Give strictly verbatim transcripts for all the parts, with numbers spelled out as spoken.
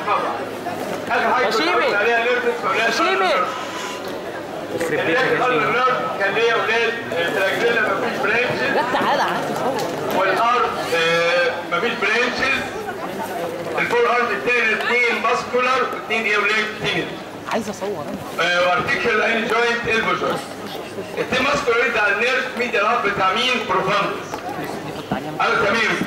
اسمها بعض. اخر حاجه هشيمي عليها نيرفس هشيمي النيرف كان ليا اولاد تراجلنا مفيش برانشز. لا تعالى عايز تصور. والارض مفيش برانشز. الفور ارض التاني اثنين ماسكولار واثنين ايه اولاد تين. عايز اصور انا. وارتيكل اين جوينت البو جوينت. التين ماسكولار يدي على النيرف ميديا الهاب بتاع مين؟ بروفاندس. ايوه تمام.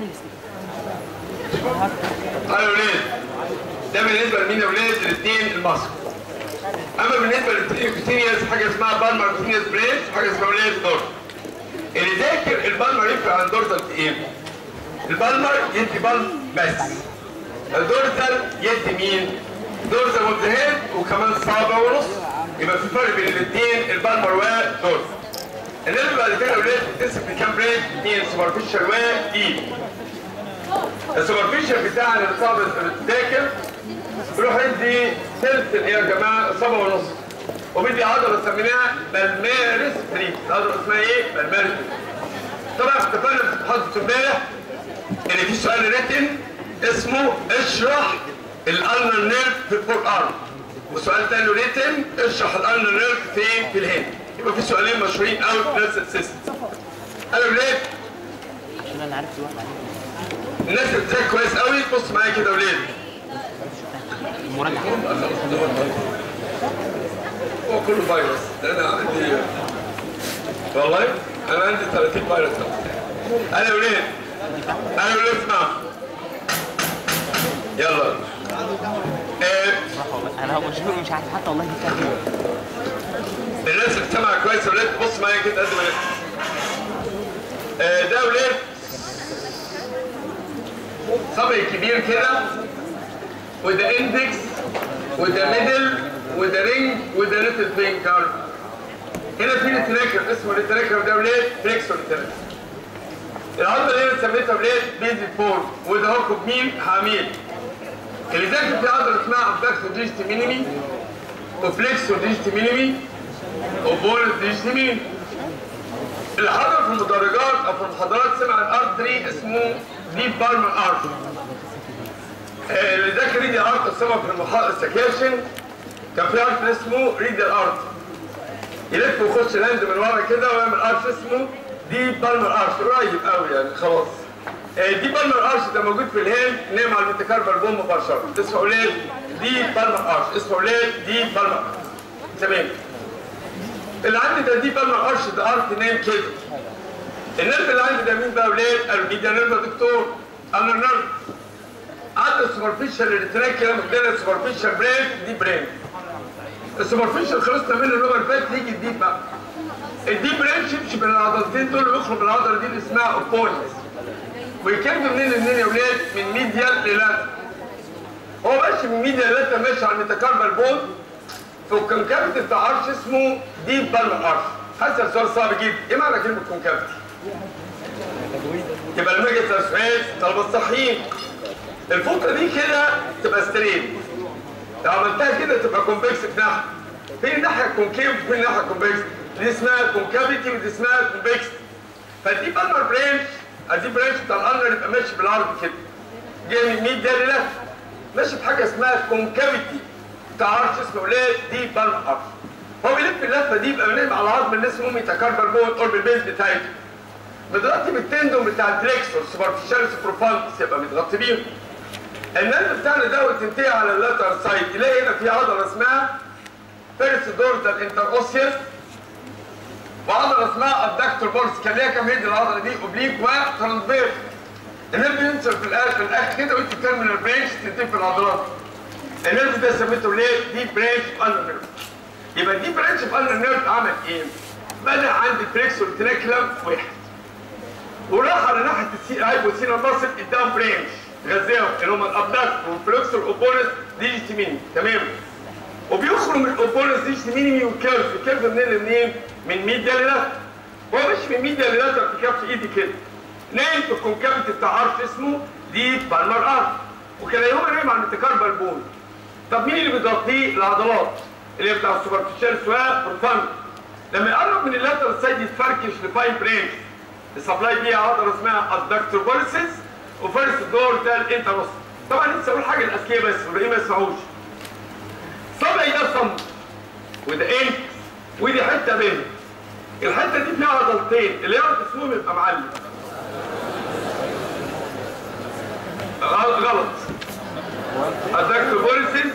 ايوه يا ولاد. ده بالنسبه لمين يا ولاد؟ الاثنين الماسك. اما بالنسبه للكوتينيوس حاجه اسمها بالمر كوتينيوس برينش وحاجه اسمها ولاد دور. اللي ذاكر البالمر يفرق عن دورتال في ايه؟ البالمر يدي بالم بس. الدورتال يدي مين؟ دورتال مبتهد وكمان صابع ونص. يبقى في فرق بين الاثنين البالمر ودورتال. الناس بعد كده يا ولاد بتمسك في كام برينش؟ اثنين سوبرفيشال وايد. السوبرفيشال بتاعنا اللي صعب الذاكر يروح يدي ثلث ايه يا جماعه؟ صبع ونص. وبيدي عضله سميناها بالمارس بريد. العضله اسمها ايه؟ بالمارس بريد. طبعا اتفقنا في محاضره امبارح ان في سؤال ريتن اسمه اشرح الالنر نيرف في الفور ارم. وسؤال تاني ريتن اشرح الالنر نيرف فين؟ في الهند. يبقى في سؤالين مشهورين قوي في نفس السيستم. انا ولاد عشان انا عرفت واحد عليه. الناس اللي بتذاكر كويس قوي بص معايا كده يا ولاد. المراجعه هو كله فيروس. انا عندي والله انا عندي ثلاثين فيروس. انا يا ولاد انا يا ولاد اسمع يلا. ايه انا هو مشهور مش عارف حتى والله بيتكلم. الناس اللي بتسمع كويس يا ولاد بص معايا كده قد ما ايه ده يا ولاد صبع كبير كده وده اندكس وده ميدل وده رينج وده ليتل فينجر. هنا في التراكر اسمه التراكر ده ولاد فليكسور التراكر. العضله اللي انا سميتها ولاد بيزل فورم وده هوكو مين؟ حاميل. اللي ذاكر في عضله اسمها ابداكسو ديجيتي مينيمي وفليكسو ديجيتي مينيمي وبولس ديجيتي مينيمي. اللي حضر في المدرجات او في المحاضرات سمع عن ارتري اسمه ديب بالمر ارتري. اللي ذاكر ريدي ارتري سمع في المحاضره السكاشن كان في ارتري اسمه ريدي ارتري. يلف ويخش الهند من ورا كده ويعمل ارش اسمه ديب بالمر ارش قريب قوي يعني خلاص. ديب بالمر ارش ده موجود في الهند نام على الميتاكاربال بوم مباشره. اسمه ولاد ديب بالمر ارش. اسمه ولاد ديب بالمر ارش. تمام. اللي عندي ده ديب بالمر ارش ده ارت نام كده. النيرف اللي عندي ده مين بقى ولاد؟ الميديا نيرف يا دكتور. انا نيرف. عندي السوبرفيشال التراكيا مدينا السوبرفيشال برين دي برين. السوبرفيشال خلصنا منه اللي هو الفات يجي الديب بقى. الديب برانش يمشي بين العضلتين دول ويخرج من العضله دي اللي اسمها اوبونس. ويكمل منين لمنين يا ولاد؟ من ميديال للاتر. هو ماشي من ميديال للاتر ماشي على الميتاكاربال بون في الكونكافيتي بتاع عرش اسمه ديب بالمر ارش. هسأل سؤال صعب جدا، ايه معنى كلمه كونكافيتي؟ يبقى لما اجي اسال سؤال طلبه الصحيين الفتره دي كده تبقى ستريت. لو عملتها كده تبقى كونفكس في ناحيه. فين الناحيه الكونكيف وفين الناحيه الكونفكس؟ دي اسمها كونكافيتي ودي اسمها كونفكس. فدي بالمر برانش ادي برانش بتاع الالنر يبقى ماشي بالعرض كده. جاي من ميد ده للفت. ماشي بحاجه اسمها كونكافيتي بتاع عرش اسمه ولاد دي بالمر ارش. هو بيلف اللفه دي يبقى نايم على العظم اللي اسمه ميتاكاربال بون قرب البيز بتاعته. متغطي بالتندون بتاع الفليكسور سوبرفيشاليس بروفاندس يبقى متغطي بيهم. النرف بتاعنا دوت تنتهي على اللاتر سايد تلاقي هنا في عضله اسمها فيرست دورتال انتر اوسيوس وعضله اسمها ابداكتور بولس. كان ليها كام هيد العضله دي؟ اوبليك وترانسفيرس. النرف ينزل في الاخر في الاخر كده وانت تكمل البرانش تنتهي في العضلات. النرف ده سميته ليه؟ دي برانش اندر نيرف. يبقى دي برانش اندر نيرف عمل ايه؟ بدا عند الفليكسور تراكلم واحد وراح على ناحيه السي هايبوسينا ماسل اداهم برانش غذاهم اللي هم الابداكتور والفليكسور اوبونس ديجيتي مينيمي. تمام. وبيخرج من الاوبونس ديجيتي مينيمي والكيرف. الكيرف منين لمنين؟ من ميديا للاتر. هو ماشي من ميديا للاتر في كف ايدي كده. نايم في الكونكافيتي بتاع عرش اسمه ديب بالمر ارش. وكان يوم نايم على الميتاكاربال بون. طب مين اللي بيغطيه؟ العضلات اللي هي بتاع السوبرفيشال سواء بروفاند. لما يقرب من اللاتر سايد يتفركش لفاين برانش. السبلاي دي عضله اسمها ادكتور بوليسيس وفيرست دورتال انتروس. طبعا لسه اقول حاجه الاذكياء بس والباقيين ما يسمعوش. صبعي ده صمت وده انت ودي حته بينهم. الحته دي فيها عضلتين اللي يعرف اسمهم يبقى معلم. غلط. الدكتور بوليسيس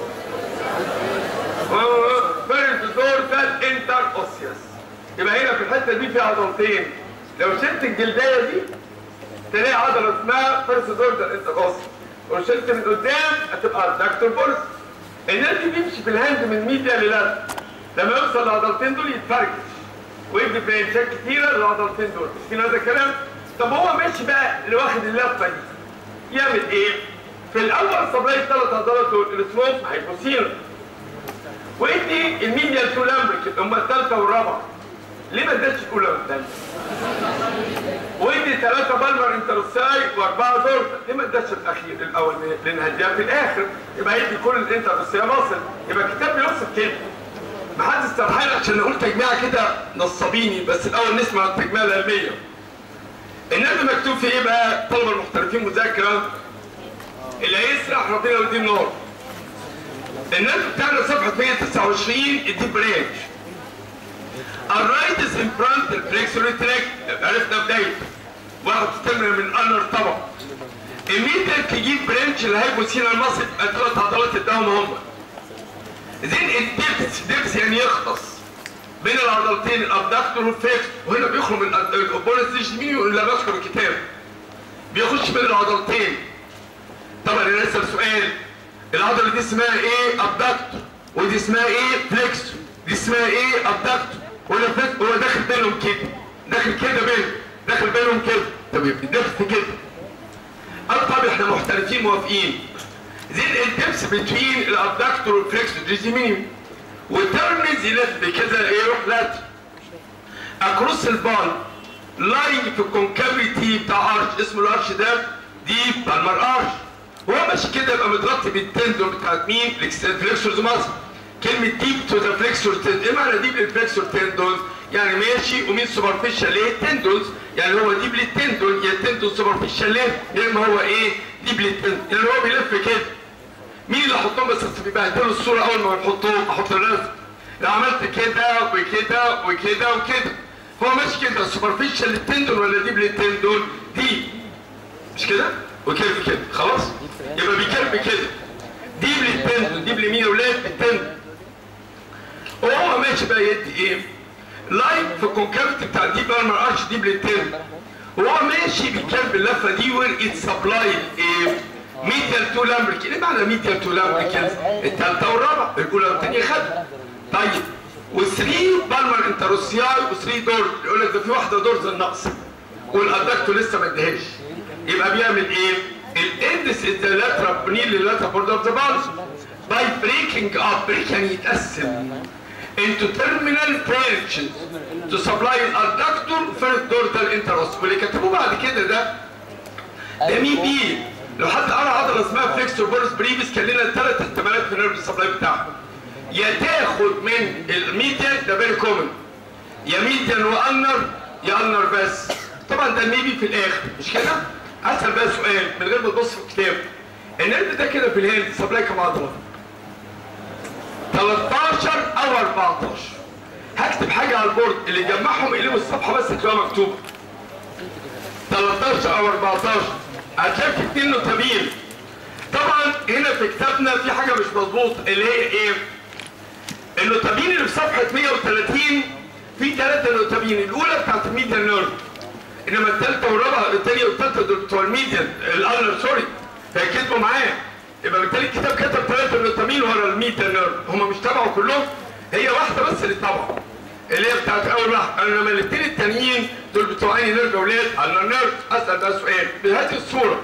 فيرست دورتال انتر اوسيوس. يبقى هنا في الحته دي فيها عضلتين. لو شلت الجلديه دي تلاقي عضله اسمها فيرست دورتال انتر اوسيوس، وشلت من قدام هتبقى الدكتور بوليسيس. النادي بيمشي في الهاند من ميديا للات، لما يوصل للعضلتين دول يتفركش ويدي برانشات كتيره للعضلتين دول. في هذا الكلام؟ طب هو ماشي بقى اللي واخد اللفه دي يعمل ايه؟ في الاول صبايا الثلاث عضلات دول اللي اسمهم هايبوسينر، وادي الميديال تو لامبريك اللي هم الثالثه والرابعه. ليه ما ادتش الاولى والثانيه؟ وادي ثلاثه بالمر انتروساي واربعه دورتا. ليه ما ادتش الاخير الاول؟ لان هديها في الاخر. يبقى يدي كل الانتروساي مصل. يبقى الكتاب بيوصف كده. ما حدش سرحان عشان نقول تجميعه كده نصابيني، بس الاول نسمع التجميعه العلميه. النبي مكتوب في ايه بقى؟ طلبه المحترفين مذاكره اللي هيسرح ربنا يوديه النار. النبي بتاعنا صفحه مية وتسعة وعشرين الديب برانش. الرايتس ان فرونت الفليكسور تراك عرفنا بدايته. واحد تستمر من الانر طبعا. الميدل تجيب برانش الهايبوسينا المصل يبقى ثلاث عضلات اداهم هم. زين الدبس، دبس يعني يختص بين العضلتين الابدكتور والفليكس، وهنا بيخرج من الاوبوننس يمين ولا بذكر الكتاب. بيخش بين العضلتين. طبعا انا اسال سؤال، العضله دي اسمها ايه؟ ابدكتور، ودي اسمها ايه؟ فليكسور، دي اسمها ايه؟ ابدكتور، ولا فليكسور. هو داخل بينهم كده، داخل كده بينهم، داخل بينهم كده. طب يبقى الدبس كده. طب احنا محترفين موافقين. زين الدبس بين الابدكتور والفليكسور دي مينيمم. والترنز يلف كده ايه؟ يروح لاتر اكروس البال لاين في الكونكافيتي بتاع ارش، اسمه الارش ده ديب بالمر ارش. وهو ماشي كده يبقى متغطي بالتندون بتاعت مين؟ الفليكسورز ماسل. كلمه ديب تو ذا فليكسور تندون، ايه معنى ديب للفليكسور تندون؟ يعني ماشي ومين سوبرفيشال ليه؟ تندونز، يعني هو ديب للتندون، يا تندون سوبرفيشال ليه؟ يا اما هو ايه؟ ديب للتندون، يعني هو بيلف كده. مين اللي احطهم؟ بس بيبهدلوا الصوره اول ما بنحطهم، احط الرسم. لو عملت كده وكده وكده وكده، هو ماشي كده سوبرفيشال للتندون ولا ديب للتندون؟ ديب. مش كده؟ وكيرف كده، خلاص؟ يبقى بيكيرف كده. ديب للتندون، ديب لمين يا ولاد؟ التندون. وهو ماشي بقى يدي ايه؟ لاين في الكونكافيتي بتاع الديب بالمر ارش ديب للتندون. وهو ماشي بيكيرف اللفه دي وير ات سبلايد ايه؟ ميديال تو لامبريك. ايه معنى ميديال تو لامبريك؟ الثالثه والرابعه، الاولى والثانيه خدها. طيب والثري بالمر انتروسياي وثري دور، يقول لك ده في واحده دورز النقص والادكتور لسه ما ادهاش. يبقى بيعمل ايه؟ الاندس اللاترال بنيل للاترال بورد اوف ذا بالز باي بريكنج اب. بريك يعني يتقسم into terminal branches to supply الادكتور first dorsal interosseous. واللي كتبوه بعد كده ده ده مين بيه؟ لو حد قرا عضله اسمها فليكسور بورس بريفيس كان لنا ثلاث احتمالات في النيرف سبلاي بتاعها. يا تاخد من الميديان ده فيري كومن، يا ميديان وانر يا انر بس. طبعا ده الميبي في الاخر، مش كده؟ اسال بقى سؤال من غير ما تبص في الكتاب. النيرف ده كده في الهند سبلاي كام عضله؟ ثلاثتاشر او اربعتاشر. هكتب حاجه على البورد اللي يجمعهم يقلبوا الصفحه بس تبقى مكتوبه. ثلاثتاشر او اربعتاشر. هتلاقي في اتنين نوتابين. طبعا هنا في كتابنا في حاجه مش مظبوطه اللي هي ايه؟ النوتابين اللي في صفحه مية وتلاتين في ثلاثه نوتابين، الاولى بتاعت الميديان نيرف، انما الثالثه والرابعه الثانيه والثالثه دول بتوع الميديان الالر سوري، فكتبوا معايا. يبقى بالتالي الكتاب كتب ثلاثه نوتابين ورا الميديان نيرف، هم مش تبعوا كلهم، هي واحده بس اللي تبعوا اللي هي بتاعت اول واحده، انما الاثنين التانيين دول بتوع عيني نيرف يا اولاد. على النيرف اسال بقى سؤال بهذه الصوره.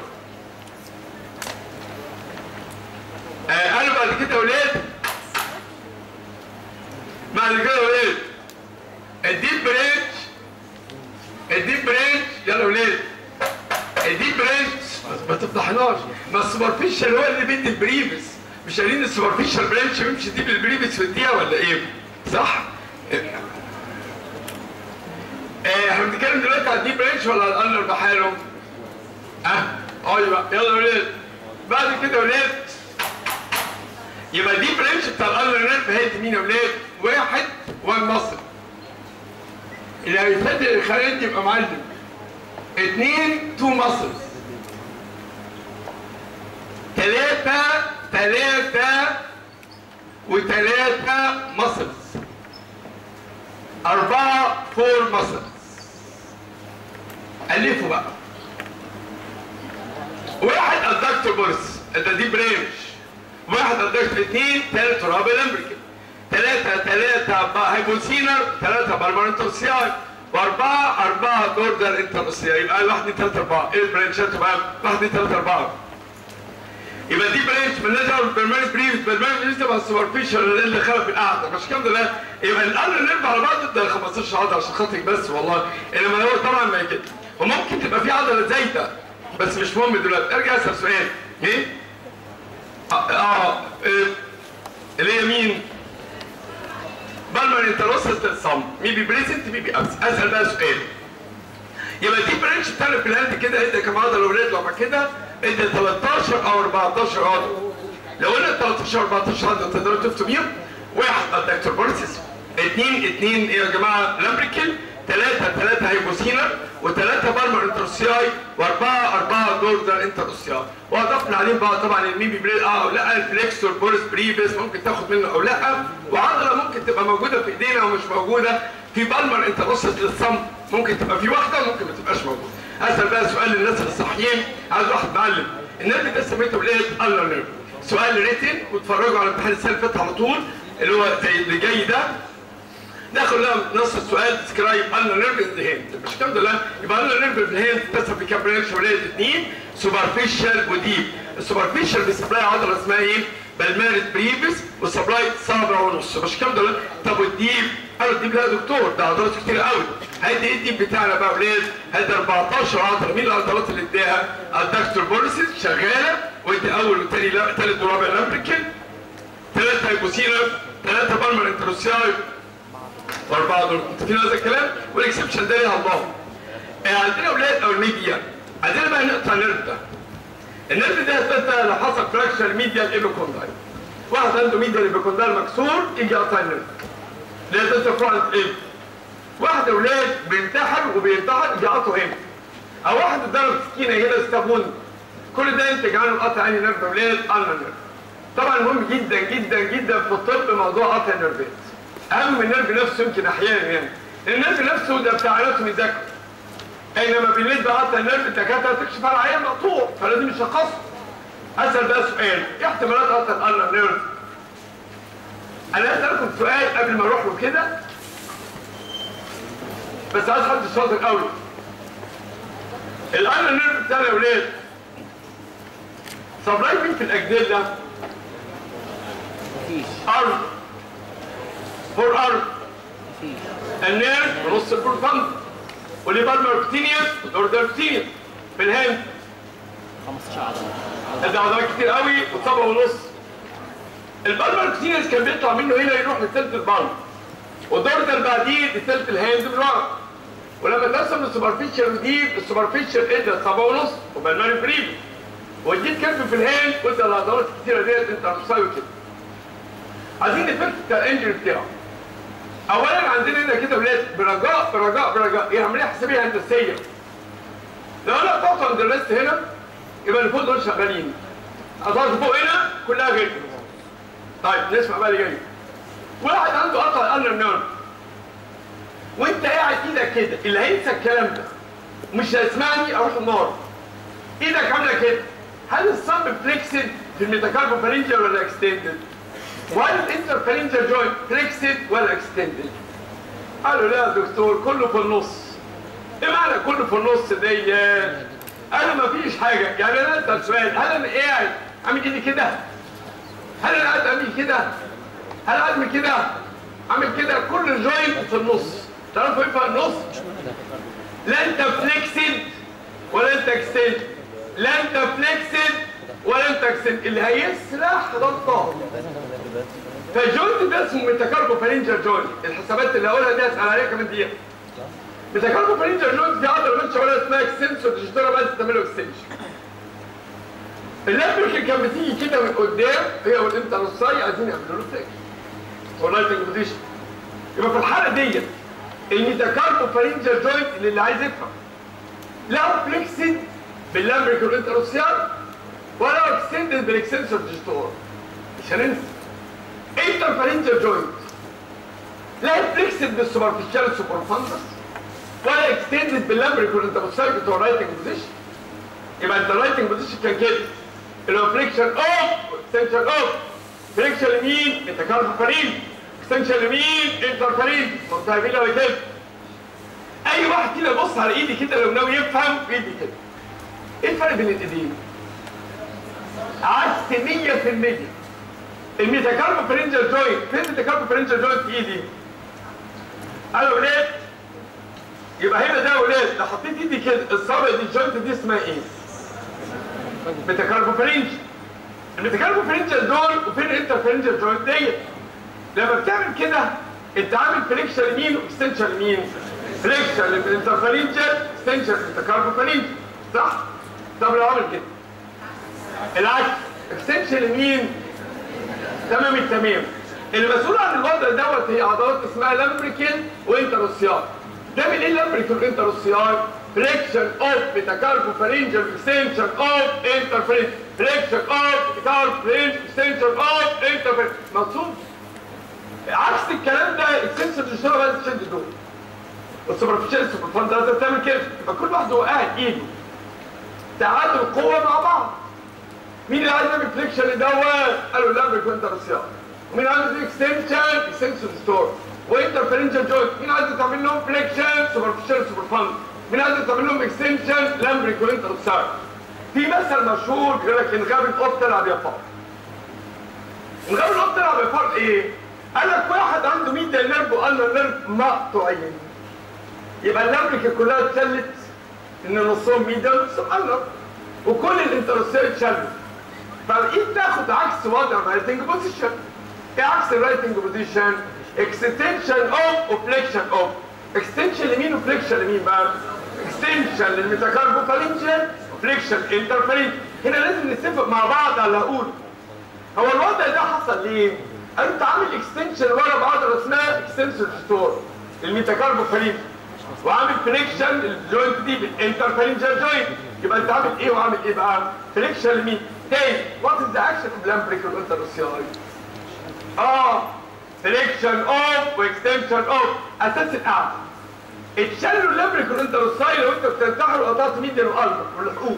آه انا بعد كده يا اولاد بعد كده يا اولاد الديب برانش الديب برانش يلا يا اولاد الديب برانش ما تفضحناش، ما السوبرفيشال هو اللي بيدي البريفس، مش قايلين السوبرفيشال برانش بيمشي ديب البريفس في الدقيقه ولا ايه؟ صح؟ احنا بنتكلم دلوقتي على الديب برانش ولا على الانر بحاله؟ اه ايوه يلا يا ولاد بعد كده يا ولاد يبقى دي برانش بتاع الالنر نيرف هيدي مين يا ولاد؟ واحد وان مصل اللي هيفادي الخلايا دي يبقى معلم. اثنين تو ماسلز. ثلاثة ثلاثة وثلاثة ماسلز. أربعة فور ماسلز. ألفوا بقى. واحد الدكتور بورس ده دي برانش. واحد الدكتور اثنين ثلاثة رابع الامبريكال. ثلاثة ثلاثة هايبوسينر ثلاثة بالمانتوسياي وأربعة أربعة دوردر انتروسياي. يبقى واحد اثنين ثلاثة أربعة. إيه البرانشات بقى؟ واحد اثنين ثلاثة أربعة. يبقى دي برانش من نزل بالماني بريفس بالماني بريفس تبقى السوبرفيشال اللي خلف القعده مش كام ده. يبقى الألنر نيرف على بعض ده خمستاشر عضله عشان خاطرك بس والله. انما هو طبعا ما كده وممكن تبقى في عضله زايده بس مش مهم دلوقتي. ارجع اسال سؤال ايه؟ اه, آه. إيه؟ اللي هي مين؟ بالمر انتروسس للصم مي بي بريزنت مي بي ابس. اسال بقى سؤال. يبقى دي برانش بتاع البلانت كده ادى كام عضله ولاد لما كده ادى ثلاثتاشر او أربعتاشر عضله. لو قلنا ثلاثتاشر أربعتاشر عضله تقدروا تفتوا بيهم. واحد الدكتور بورسيس. اثنين اثنين ايه يا جماعه؟ لامبريكل. ثلاثة ثلاثة هايبوسينر وثلاثة بالمر انتروسياي وأربعة أربعة دوردر انتروسياي. وأضفنا عليهم بقى طبعا الميبي بريل اه او لا الفليكسور بورس بريفيس ممكن تاخد منه او لا. وعضلة ممكن تبقى موجودة في ايدينا ومش موجودة. في بالمر انتروسس للصم ممكن تبقى في واحدة وممكن ما تبقاش موجودة. أسأل بقى سؤال للناس الصحيين. عايز واحد معلم. النيرف ده سميته بالايه؟ النر نيرف. سؤال ريتن واتفرجوا على امتحان السنة اللي فاتت على طول اللي هو زي اللي جاي ده. ناخد لها نص السؤال ديسكرايب النر نيرف ان ذا هاند. مش الكلام ده لا. يبقى النر نيرف ان ذا هاند بتحصل في كام برانش ولاد؟ اثنين سوبرفيشال وديب. السوبرفيشال بيسبلاي عضله اسمها ايه؟ بالمارس بريفيس وسبلاي سبعة ونص. مش الكلام ده لا. طب والديب؟ قالوا الديب لا يا دكتور ده عضلات كتير قوي. هيدي ايه الديب بتاعنا بقى ولاد؟ هيدي أربعتاشر عضله. مين العضلات اللي اداها؟ الدكتور بورسيس شغاله وادي اول وثاني ثالث ورابع لامبريكل. ثلاثه هايبوسينر ثلاثه بالمر انتروسياي واربعه دول. متفقين هذا الكلام؟ والاكسبشن ده ليها الله. عندنا اولاد او الميديا عندنا بقى نقطع النيرف ده. النيرف ده اثبتها لو حصل فراكشر ميديال ايبيكوندايل. واحد عنده ميديال ايبيكوندايل مكسور يجي يقطع النيرف. لا تنسى فرونت ايه؟ واحد اولاد بينتحر وبينتحر يجي يقطعه هنا. او واحد اتضرب سكينه هنا استابون. كل ده ينتج عنه قطع عين نيرف اولاد النر نيرف. طبعا مهم جدا جدا جدا في الطب موضوع قطع النيرفات. اهم من النيرف نفسه يمكن احيانا يعني. النيرف نفسه ده بتاع اناتومي ذكي. اينما بالنسبه لقطع النيرف الدكاتره تكشف على عيان مقطوع فلازم يشخصه. اسال بقى سؤال ايه احتمالات قطع النر نيرف؟ انا هسالكم سؤال قبل ما اروح له كده بس عايز حد شاطر قوي. النر نيرف بتاعنا يا ولاد سبلاي مين في الاجدله؟ مفيش. ارض فور ارض. مفيش. النيرف نص البروفاند واللي بالمر كتينيوس والاوردر كتينيوس في الهند. خمستاشر عضله. ده عضلات كتير قوي وسبعة ونص. البالمر كتينيوس كان بيطلع منه هنا يروح لثلث البالمر والدوردر بعديه لثلث الهند من ورا. ولما تقسم السوبرفيشال وديب السوبرفيشال ادى سبعة ونص وبالمر بريف والديب كف في الهند وادى العضلات الكتيره ديت انت هتساوي كده. عايزين نفرق الانجري بتاعه. اولا عندنا هنا كده ولاد برجاء برجاء برجاء هي عمليه حسابيه هندسيه. لو انا قطعت عند الريست هنا يبقى اللي فوق دول شغالين. قطعت فوق هنا كلها غير. طيب نسمع بقى اللي جاي. واحد عنده قطع النر نيرف وانت قاعد ايدك كده اللي هينسى الكلام ده مش هيسمعني اروح النار. ايدك عامله كده. هل الصب فليكسد في الميتاكاربوفارينجيال ولا اكستندد؟ وهل الانترفارينجيال جوينت فليكسد ولا اكستندد؟ قالوا لا يا دكتور كله في النص. ايه معنى كله في النص دي؟ قالوا مفيش حاجه. يعني انا اسال سؤال هل انا قاعد عامل ايدي كده؟ هل انا قاعد اعمل كده؟ هل اعمل كده؟ اعمل كده كل الجوينت في النص. تعرفوا ايه في النص؟ لا انت فليكسد ولا انت اكستندد. لا انت فليكسد ولا انت اكستندد. اللي هيسرح ده الطاقه. فالجوينت ده اسمه ميتاكاربوفارينجيال جوينت. الحسابات اللي هقولها دي هسال عليها كمان دقيقه. ميتاكاربوفارينجيال جوينت دي عضله ماشيه ولا اسمها اكستنسور تشتغل بقى تعمله اكستنشن. اللامبريكال كان بتيجي كده من قدام هي والانترنساي عايزين يعملوا له فليكشن والرايتنج بوزيشن. يبقى في الحاله ديت الميتاكاربوفارينجال جوينت اللي عايز يفهم لا فليكسد باللامبريكال والانترنسيال ولا اكستندد بالاكستنسور ديجيتور. مش هننسى انترفارينجال جوينت لا فليكسد بالسوبرفيشال سوبرفاندس ولا اكستندد باللامبريكال والانترنسيال بتوع الرايتنج بوزيشن. يبقى انت الرايتنج بوزيشن كان كده اللي هو فليكشن اوف اكستنشن اوف فليكشن يمين ميتاكاربوفارينج اكستنشن يمين انترفارينج منتهى ولا كده. اي واحد كده يبص على ايدي كده لو ناوي يفهم ايدي كده. ايه الفرق بين الايدين؟ عكس مية في المية. الميتاكاربوفارينجال جوينت فين الميتاكاربوفارينجال جوينت في ايدي؟ انا يا ولاد يبقى هنا ده يا ولاد لو حطيت ايدي كده الصابع دي الجوينت دي اسمها ايه؟ ميتاكاربوفارينجال. الميتاكاربوفارينجال دول وفين الانترفارينجال جوينت ديت؟ لما بتعمل كده انت عامل فليكشن يمين واكستنشن يمين. فليكشن للانترفارينجال اكستنشن للميتاكاربوفارينجال صح؟ طب لو عامل كده العكس اكستنشن يمين تمام التمام. اللي مسؤول عن الوضع دوت هي عضلات اسمها لامبريكال وانتروسيال. تعمل ايه اللامبريكال وانتروسيال؟ فليكشن اوف ميتاكاربوفارينجال اكستنشن اوف انترفارينجال فليكشن اوف ميتاكاربوفارينجال اكستنشن اوف انترفارينجال مقصود. عكس الكلام ده اكستنشن ديجيتال لازم تشد دول والسوبرفيشال سوبرفاند لازم تعمل كده. يبقى كل واحد هو قاعد ايده تعادل القوه مع بعض. مين اللي عايز يعمل فليكشن دوت؟ قالوا اللامبريكال وانتروسيال. ومين عايز اكستنشن اكستنشن ستور وانترفارينجال جوينت. مين عايز تعمل لهم فليكشن سوبرفيشال سوبرفاند. مين عايز تعمل لهم اكستنشن لامبريكال وانتروسيال. في مثل مشهور بيقول لك ان غاب القط تلعب يا فار. ان غاب القط تلعب يا فار ايه؟ قال لك واحد عنده ميديال نيرف وقال نيرف مقطوعين. يبقى اللامبريكال كلها اتشلت ان نصهم ميديال ونصهم انر وكل الانتروسيال اتشلت. فالايد تاخد عكس وضع الرايتنج بوزيشن. ايه عكس الرايتنج بوزيشن؟ اكستنشن اوف وفليكشن اوف. اكستنشن يمين وفليكشن يمين بقى. اكستنشن للميتاكاربوفارينجال وفليكشن انترفارينجال. هنا لازم نتفق مع بعض على اللي هقوله. هو الوضع ده حصل ليه؟ انت عامل اكستنشن ورا بعضله اسمها اكستنشن ستور الميتاكاربوفارينجال وعامل فليكشن الجوينت دي بالانترفارينجال جوينت. يبقى انت عامل ايه وعامل ايه بقى؟ فليكشن لمين؟ تاني وات از ذا اكشن اوف لامبريكال وانتروسيال؟ اه فليكشن اوف واكستنشن اوف. اساس القعده اتشالوا اللامبريكال وانتروسيال لو انت بتنتحر وقطعت ميديال والبر والحقوق.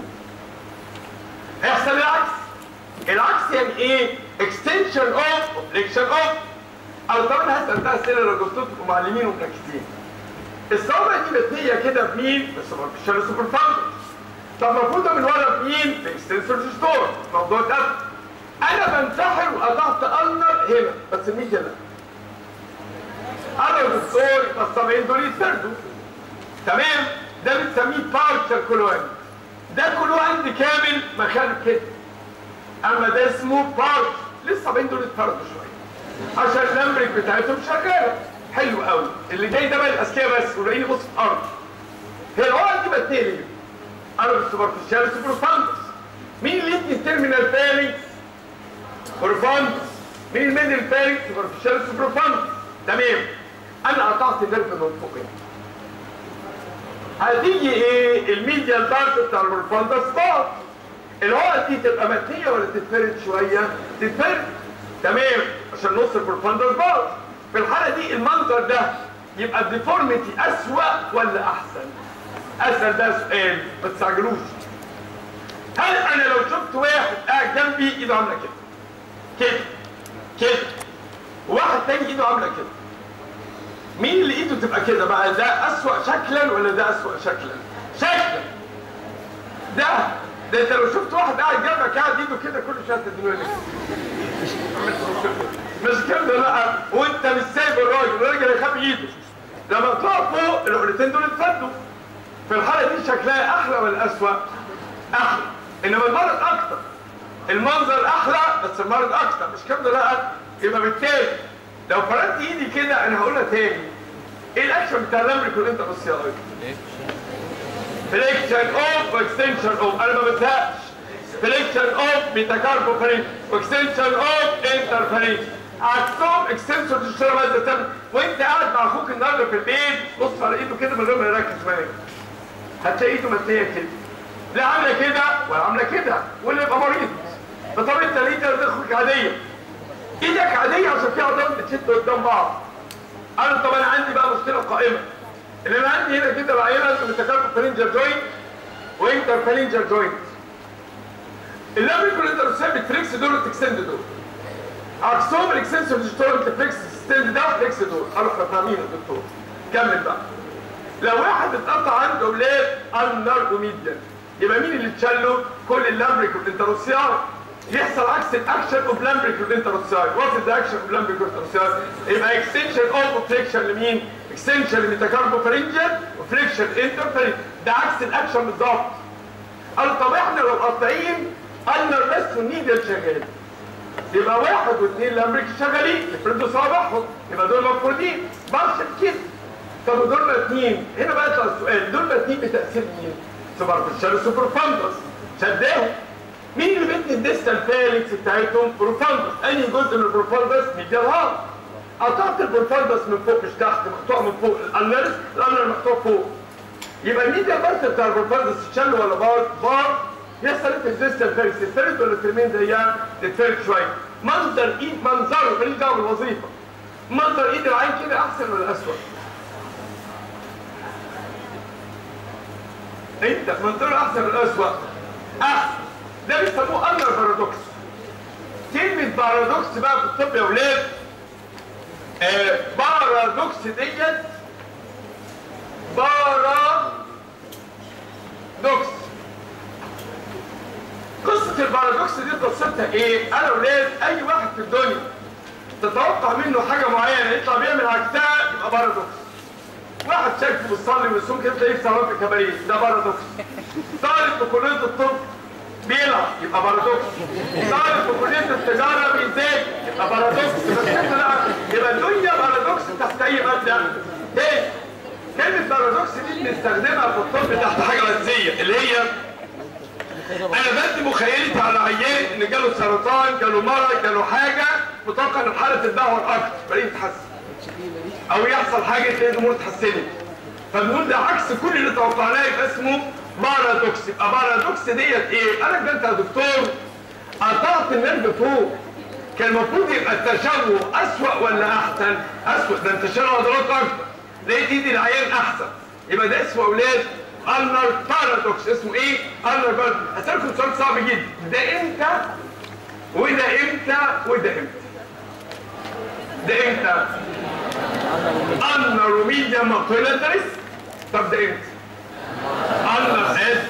هيحصل العكس. العكس يعني ايه؟ اكستنشن اوف وفليكشن اوف. او طبعا هسال ده اسئله لو جبتوا لكم معلمين ومركزين. الصوابع دي متنيه كده بمين؟ بالسوبرفيشال سوبرفاند. طب مفروضه من ورا بمين؟ باكستنسور ستور. موضوع ده انا بنتحر وقطعت النر هنا بس الميديا لا. انا يا دكتور يبقى الصابعين دول يتفردوا. تمام؟ ده بنسميه بارشال كولوهاند. ده كولوهاند كامل مخالف كده. اما ده اسمه بارش. ليه الصابعين دول اتفردوا شويه؟ عشان اللامبريك بتاعتهم شغاله. حلو قوي. اللي جاي ده بقى الاذكياء بس ولاقيني بص في الارض. هي العقد دي بتقلب. انا بالسوبرفيشال سوبرفاندس. مين اللي يدي التيرمينال فارنكس؟ سوبرفاندس. مين الميدل فارنكس؟ سوبرفيشال سوبرفاندس. تمام. انا قطعت النرف من فوقين. هتيجي ايه؟ الميديال بارت بتاع السوبرفاندس بارت. العقد دي تبقى متنيه ولا تتفرد شويه؟ تتفرد. تمام عشان نص السوبرفاندس بارت. في الحاله دي المنظر ده يبقى الديفورميتي اسوأ ولا احسن؟ اسال ده سؤال ما تستعجلوش. هل انا لو شفت واحد قاعد جنبي ايده عامله كده كده كده وواحد تاني ايده عامله كده، مين اللي ايده تبقى كده بقى؟ ده اسوأ شكلا ولا ده اسوأ شكلا؟ شكلا. ده ده انت لو شفت واحد قاعد جنبك قاعد ايده كده كل شويه تديله لك مش كده لا، وانت مش سايب الراجل، الراجل هيخبي ايده. لما تقع فوق العقلتين دول اتفردوا. في الحاله دي شكلها احلى ولا اسوأ؟ احلى. انما المرض اكتر. المنظر احلى بس المرض اكتر، مش كده لا؟ يبقى بالتالي لو فردت ايدي كده انا هقولها تاني. ايه الاكشن بتاع اللامبريكال وانتروسيال؟ فليكشن اوف واكستنشن اوف. انا ما بزهقش. فليكشن اكستنشن اوف ميتاكاربوفارينج واكستنشن اوف انترفارينج. عكسهم اكستنشن ديجيتال ماده تانية. وانت قاعد مع اخوك النهارده في البيت بص على ايده كده من غير ما يركز معاك. هتلاقي ايده متنيه كده. لا عامله كده ولا عامله كده واللي يبقى مريض. فطبعا انت ليه اخوك عاديه. ايدك عاديه عشان في عضلات بتشد قدام بعض. انا طبعا عندي بقى مشكله قائمه. اللي انا عندي هنا كده العينه انت ميتاكاربوفارينجال جوينت وانترفارينجال جوينت. اللامبريكال انتروسيال بتفليكس دول وتكستند دول. عكسهم الاكستنسور ديجيتال بتفليكس ستند ده وتفليكس دول. قالوا احنا فاهمين يا دكتور. كمل بقى. لو واحد اتقطع عنده اولاد النار وميديان يبقى مين اللي اتشاله؟ كل اللامبريكال انتروسيال يحصل عكس الاكشن اوف لامبريكال انتروسيال. وات از ذا اكشن اوف لامبريكال انتروسيال؟ يبقى اكستنشن اوف فليكشن لمين؟ اكستنشن لميتاكاربوفارينجال وفليكشن انترفارينجال. ده عكس الاكشن بالظبط. قالوا طب احنا لو قاطعين النار بس والميديان شغال يبقى واحد واثنين لامبريك شغالين يفردوا صوابعهم يبقى دول مفروضين برشا كده. طب ودول اثنين هنا بقى يطلع السؤال دول اثنين بتاثير مين؟ سوبرفيشال وسوبرفاندس شداهم. مين اللي بيدي الديستال فالكس بتاعتهم؟ بروفاندس. اي جزء من البروفاندس ميديال هارت. قطعت البروفاندس من فوق مش تحت مقطوع من فوق الانرس الانر مقطوع فوق. يبقى الميديال بارت بتاع البروفاندس تشل ولا بار؟ بار. يحصل في الديستال فالكس تتفرد ولا ترمين زيها؟ تتفرد شويه. منظر ايد منظره ماليش دعوه بالوظيفه. منظر ايد العين كده احسن ولا اسوء؟ انت منظره احسن ولا اسوء؟ احسن. ده بيسموه انر بارادوكس. كلمه بارادوكس بقى في الطب يا ولاد آه بارادوكس ديت بارادوكس. قصه البارادوكس دي قصتها ايه؟ انا ولاد اي واحد في الدنيا تتوقع منه حاجه معينه يطلع بيعمل عكسها يبقى بارادوكس. واحد شايفه بيصلي ويصوم كده تلاقيه في صلاه في كباريه ده بارادوكس. طالب في كليه الطب بيلعب يبقى بارادوكس. طالب في كليه التجاره بيذاكر يبقى بارادوكس. بس انت لا يبقى الدنيا بارادوكس تحت اي ماده. تاني كلمه بارادوكس دي بنستخدمها في الطب تحت حاجه اساسيه اللي هي انا بدي مخيلتي على عيان ان جاله سرطان جاله مرض جاله حاجه متوقع ان حاله تدهور اكتر فلاقيه يتحسن او يحصل حاجه تلاقي الامور اتحسنت. فبنقول ده عكس كل اللي توقعناه يبقى اسمه بارادوكس. يبقى بارادوكس ديت ايه؟ قال لك ده انت يا دكتور قطعت النرف فوق كان المفروض يبقى التشوه اسوأ ولا احسن؟ اسوأ. ده انت شال عضلات اكتر لقيت ايدي العيان احسن يبقى ده اسمه اولاد النر بارادوكس. اسمه ايه؟ النر بارادوكس. هسألكم سؤال صعب جدا. ده امتى؟ وده امتى؟ وده امتى؟ ده امتى؟ النر وميديا ماكولاتريس. طب ده امتى؟ النر اس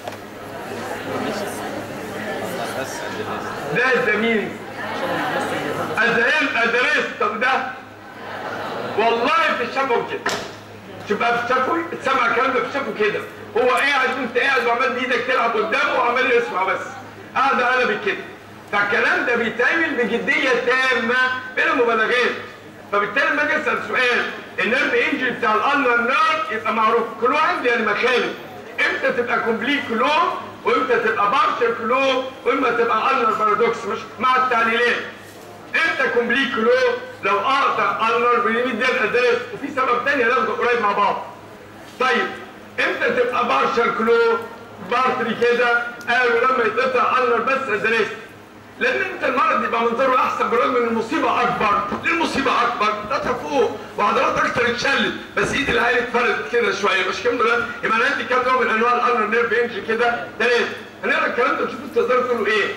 ده ده مين؟ ازايل ادريس. طب ده والله في الشفوي كده. شوف بقى في الشفوي اتسمع الكلام ده في الشفوي كده. هو قاعد وانت قاعد وعمال بايدك تلعب قدامه وعمال يسمع بس. قاعد قلبي كده. فالكلام ده بيتعمل بجديه تامه بلا مبالغات. فبالتالي لما اجي اسال سؤال النيرف انجري بتاع الالنر نيرف يبقى معروف كلو عندي يعني مخالف. امتى تبقى كومبليت كلو وامتى تبقى بارشل كلو وامتى تبقى النر بارادوكس مش مع التعليلات. امتى كومبليت كلو؟ لو قاطع النر بالميديال ادريس وفي سبب تاني هناخده قريب مع بعض. طيب امتى تبقى بارشل كلو؟ بارتري كده قالوا لما يتقطع النر بس ادريس. لان انت المرض يبقى منظره احسن بالرغم ان المصيبه اكبر. ليه المصيبه اكبر؟ راسها فوق وعضلات اكتر اتشلت بس ايد العيل اتفردت كده شويه مش كده ده يبقى انا عندي كام نوع من انواع الالنر نيرف انجري كده؟ ثلاثه. هنقرا الكلام ده ونشوف انتوا تقدروا تقولوا ايه.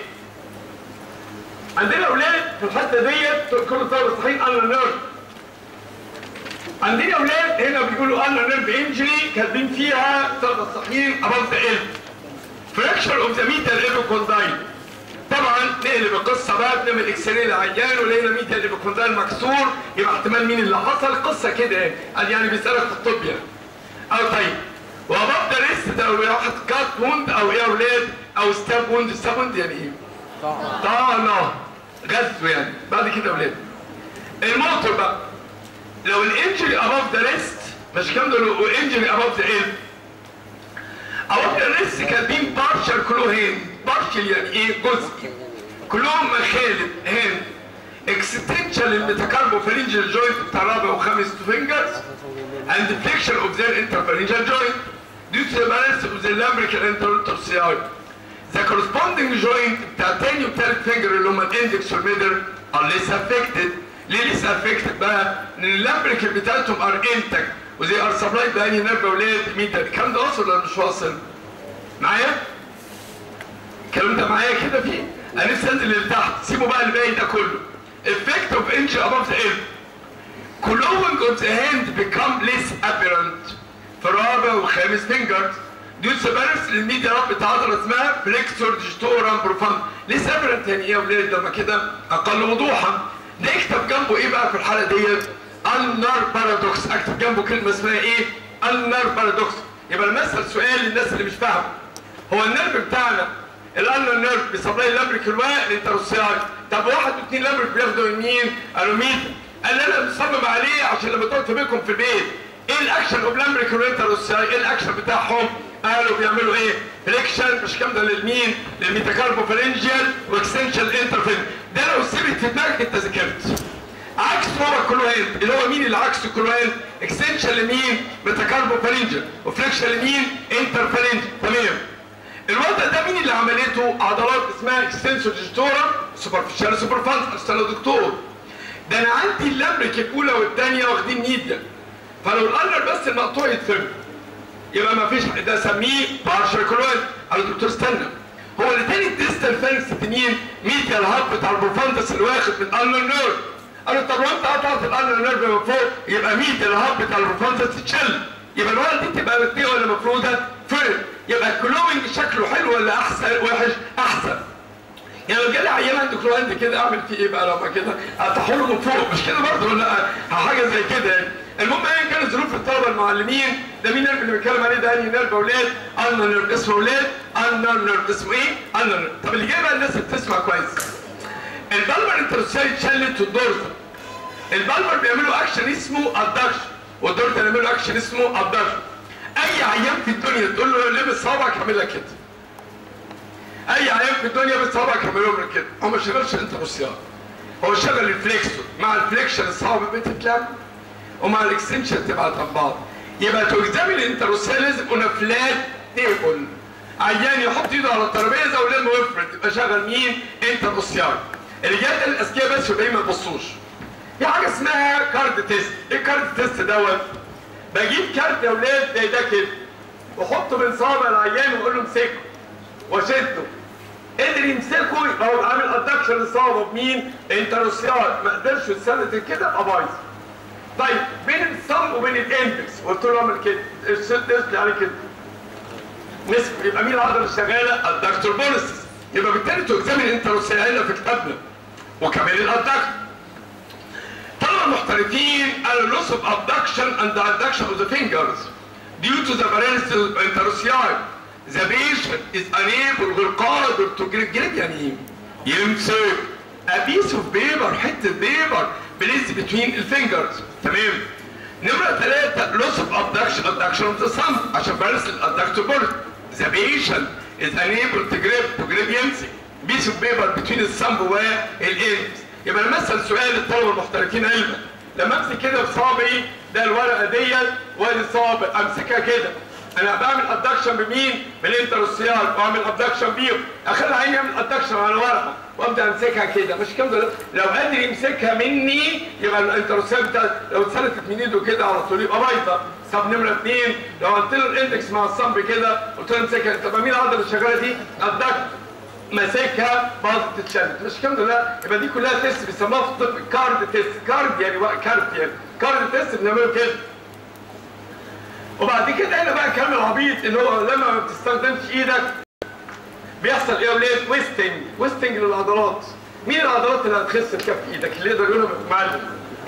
عندنا اولاد في الحته ديت كل طالب صحيح النر نيرف. عندنا اولاد هنا بيقولوا النر نيرف انجري كاتبين فيها طلبه صحيح اباف ذا ايلب فراكشر اوف ذا ميتال ايبوكوندايل. طبعا نقلب القصه بقى بنعمل اكس راي للعيان ولقينا ميتال ايبوكوندايل مكسور يبقى احتمال مين اللي حصل؟ قصه كده يعني قال يعني بيسالك في الطب يعني. او طيب واباف ذا ريست ده لو واحد كات ووند او ايه يا اولاد؟ او ستاب ووند. ستاب ووند يعني ايه؟ طعنه غزو يعني. بعد كده يا اولاد الموتور بقى لو الانجري اباف ذا ريست مش كام ده الانجري اباف ذا ايلب اباف ذا ريست كاتبين بارشل كلو هين بارشل يعني ايه؟ جزئي. كلهم مخالب هاند اكستنشن للميتاكاربوفارينجال جوينت بتاع رابع وخامس فينجرز and flexion of their interpharyngeal joint due to the balance of the lumbrical interosseous. The corresponding joint بتاع تاني وتالت فينجر اللي هم الاندكس والميدل are less affected. ليه less affected بقى؟ ان اللامبريكال بتاعتهم are intact وزي ار سبلايد بأنهي نيرف يا ولاد؟ ميتا. الكلام ده واصل ولا مش واصل؟ معايا؟ الكلام ده معايا كده فيه؟ انا نفسي انزل لتحت، سيبوا بقى الباقي ده كله. Effect of injury above the elbow. Closing of the hand become less apparent في رابع وخامس fingers. due to balance للميديا راب بتاع عضلة اسمها flexor digitorum profundus. less apparent يعني ايه يا ولاد لما كده؟ أقل وضوحا. ده اكتب جنبه ايه بقى في الحالة ديت؟ ulnar paradox. اكتب جنبه كلمة اسمها ايه؟ ulnar paradox. يبقى لما اسأل سؤال للناس اللي مش فاهمة، هو النيرف بتاعنا الالنر نيرف بيسبلاي اللامبريكال والانتروسيال. طب واحد واثنين لامبريك بياخدوا من مين؟ قالوا مين؟ قال لي انا مصمم عليه عشان لما تقعد في بيتكم في البيت ايه الاكشن اوف لامبريكال والانتروسيال؟ ايه الاكشن بتاعهم؟ قالوا بيعملوا ايه؟ فليكشن مش كام ده للمين؟ للميتاكاربوفارينجيال واكستنشن انترفين. ده لو سبت في دماغك انت ذاكرت. عكس هو كلوهند اللي هو مين اللي عكس كلوهند؟ اكستنشن لمين؟ ميتاكاربوفارينجيال وفليكشن لمين؟ انترفيرنجيال. تمام. الوضع ده مين اللي عملته؟ عضلات اسمها اكستنسور ديجيتورم سوبرفيشال سوبرفانس. استنى يا دكتور، ده انا عندي اللامبريك الاولى والثانيه واخدين ميديا، فلو الالنر بس المقطوع يتفهم يبقى ما فيش، ده اسميه بارشل كلويد. قال الدكتور استنى، هو اللي تاني الديستال فانكس التانيين ميديا الهاب بتاع البروفاندس اللي واخد من الالنر نيرف. قالوا طب وانت قطعت الالنر نيرف من فوق يبقى ميديا الهاب بتاع البروفاندس تتشل، يبقى الورقه دي تبقى متنيه ولا مفروده؟ فرد. يبقى الكلوينج شكله حلو ولا احسن وحش؟ احسن. يعني لو جالي عيان عنده كلوينج كده اعمل فيه ايه بقى لما كده؟ اطحنه من فوق مش كده برضه ولا حاجه زي كده يعني. المهم ايا كانت ظروف الطلبه المعلمين، ده مين نيرف اللي بنتكلم عليه؟ ده انهي نيرف يا اولاد؟ النر نيرف. اسمه اولاد النر نيرف. اسمه ايه؟ النر نيرف. طب اللي جاي بقى الناس اللي بتسمع كويس، البلبر انتروسيال اتشلت والدورسال. البلبر بيعملوا اكشن اسمه ادكشن والدورسال بيعملوا اكشن اسمه ادكشن. اي عيان في الدنيا تقول له لبس صوابعك يعمل لك كده. اي عيان في الدنيا بس صوابعك يعمل لهم كده. هو ما شغلش انتروسيال، هو شغل الفليكسور. مع الفليكشن الصوابع بتتلم ومع الاكستنشن تبقى جنب بعض. يبقى تجزمي الانتروسيال لازم يكون فلات تيبل. عيان يحط ايده على الترابيزه ولازم يفرد، يبقى شغل مين؟ انتروسيال. اللي جاي الاذكياء بس والباقيين ما تبصوش. في حاجه اسمها كارد تيست. ايه الكارد تيست دوت؟ بجيب كارت يا ولاد زي ده كده واحطه بين صوابع العيان واقول له امسكه واشده. قدر يمسكه يبقى هو عامل ادكشن لصوابعه بمين؟ انتروسيال. ما قدرش يتسند كده يبقى بايظ. طيب بين الصم وبين الاندكس قلت له اعمل كده، ارسل عليه كده. مسك يبقى مين العضله الشغاله؟ الدكتور بوليسيس. يبقى بالتالي تجزم الانتروسيال هنا في كتابنا وكمان الادكتور. طلبة المحترفين قالوا loss of abduction and adduction of the fingers due to the paralysis of interosseous. The patient is unable غير قادر to grip. grip يعني ايه؟ يمسك a piece of paper، حتة بيبر placed between الفينجرز. تمام. نمرة ثلاثة loss of abduction adduction of the thumb عشان paralysis الادكتور بولت. The patient is unable to grip to grip يمسك piece of paper between الثumb والاندكس. يبقى لما اسال سؤال الطلبه المحترفين علما، لما امسك كده بصابعي ده الورقه ديت وادي الصابع امسكها كده، انا بعمل ادكشن بمين؟ بالانتروسيال، واعمل ادكشن بيهم، اخلي عيني اعمل ادكشن على ورقه وابدا امسكها كده، مش كده؟ لو قادر يمسكها مني يبقى الانتروسيال بتاع لو اتسلفت من ايده كده على طول يبقى بايظه. طب نمره اثنين، لو قلت له الاندكس مع الصنب كده قلت له امسكها، طب مين العضله اللي شغاله دي؟ الدكتور. ماسكها باظت تتشدد، مش كده؟ لا، يبقى دي كلها تيست بيسموها في الطب كارد تيست. كارد يعني كارد يعني كارد تيست بنعمله كده. وبعد كده هنا بقى الكلام العبيط ان هو لما ما بتستخدمش ايدك بيحصل ايه يا ولاد؟ ويستنج. ويستنج للعضلات. مين العضلات اللي هتخس بكف ايدك؟ اللي يقدر يقولها معلم.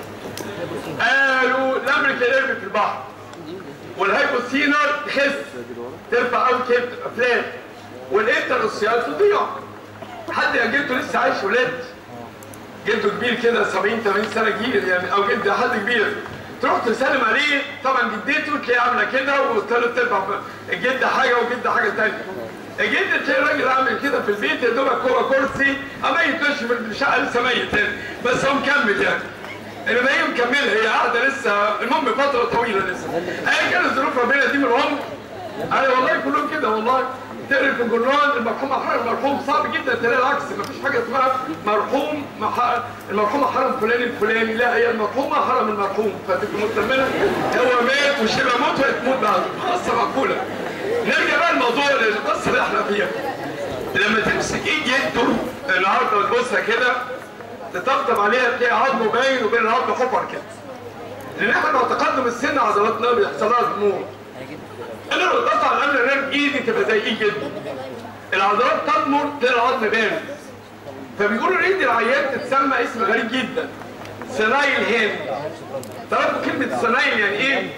قالوا الامريكان ايربي في البحر والهايبوسينر تخس ترفع قوي كده تبقى فلات، والانتروسيال تضيع. حد جلده لسه عايش ولاد جلده كبير كده سبعين ثمانين سنه كبير يعني، او جد حد كبير تروح تسلم عليه طبعا جدته تلاقيه عامله كده وثلاث ارباع الجده حاجه والجده حاجه ثانيه. جيت تلاقي راجل عامل كده في البيت يا دوبك هو كرسي ميت مش من الشقه لسه ميت يعني بس هو مكمل يعني. انما هي مكمله هي قاعده لسه المهم فتره طويله لسه. ايا كانت ظروف ربنا دي من العمر. انا والله كلهم كده والله. تقري في الجرنان المرحوم حرم المرحوم صعب جدا تلاقي العكس مفيش حاجه اسمها مرحوم مح... المرحومه حرم فلان الفلاني لا هي المرحومه حرم المرحوم فتبقى مطمنه هو مات وشبه موت وهي تموت بعده قصه مقبوله. نرجع بقى الموضوع للقصه اللي احنا فيها. لما تمسك ايد جده النهارده وتبصها كده تطبطب عليها تلاقي عظمه باين وبين العظم حفر كده. لان احنا مع تقدم السن عضلاتنا بيحصل لها ضمور. انا لو قطع الامر نرم ايدي تبقى زي ايد جده. العضلات تضمر تلاقي العظم بارد. فبيقولوا ايد العيان تتسمى اسم غريب جدا. سنايل هاند. تعرفوا كلمه سنايل يعني ايه؟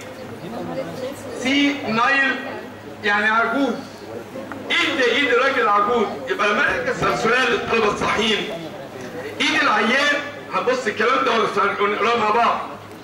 سي نايل يعني عجوز. ايد زي ايد الراجل عجوز. يبقى لما نركز سؤال للطلبه الصحيين ايد العيان هنبص الكلام ده ونقراه مع بعض.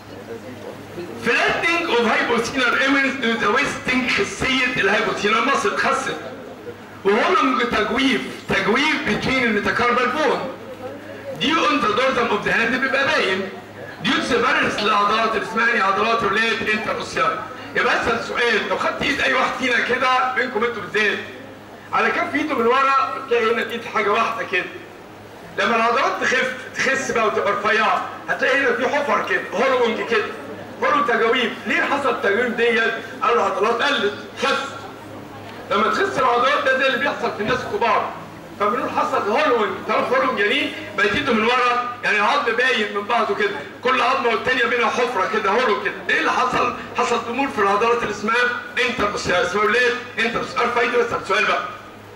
flattening of hypothenar image to the wasting خسية الهايبوثينال مصر اتخست. وهولنج تجويف تجويف between الميتاكاربال بون. ديو on the dorsum of the hand بيبقى باين. ديو سيفيرنس للعضلات اللي اسمها عضلات روليت انتروسيال. يبقى اسال سؤال لو خدت ايد اي واحد فينا كده بينكم انتوا بالذات على كف ايده من ورا بتلاقي هنا الايد حاجه واحده كده. لما العضلات تخف تخس بقى وتبقى رفيعه هتلاقي هنا في حفر كده هولونج كده. قالوا تجاويف. ليه حصل التجاويف ديت؟ قالوا العضلات قلت خست. لما تخس العضلات ده زي اللي بيحصل في الناس الكبار. فبنقول حصل هولونج. تعرف هولونج يعني ايه؟ بقت ايده من ورا يعني العظم باين من بعضه كده. كل عظمه والثانيه بينها حفره كده هولو كده. ايه اللي حصل؟ حصل ضمور في العضلات اللي اسمها انتربوسيال. اسمها ولاد انتربوسيال. عارف ايدي بس السؤال بقى.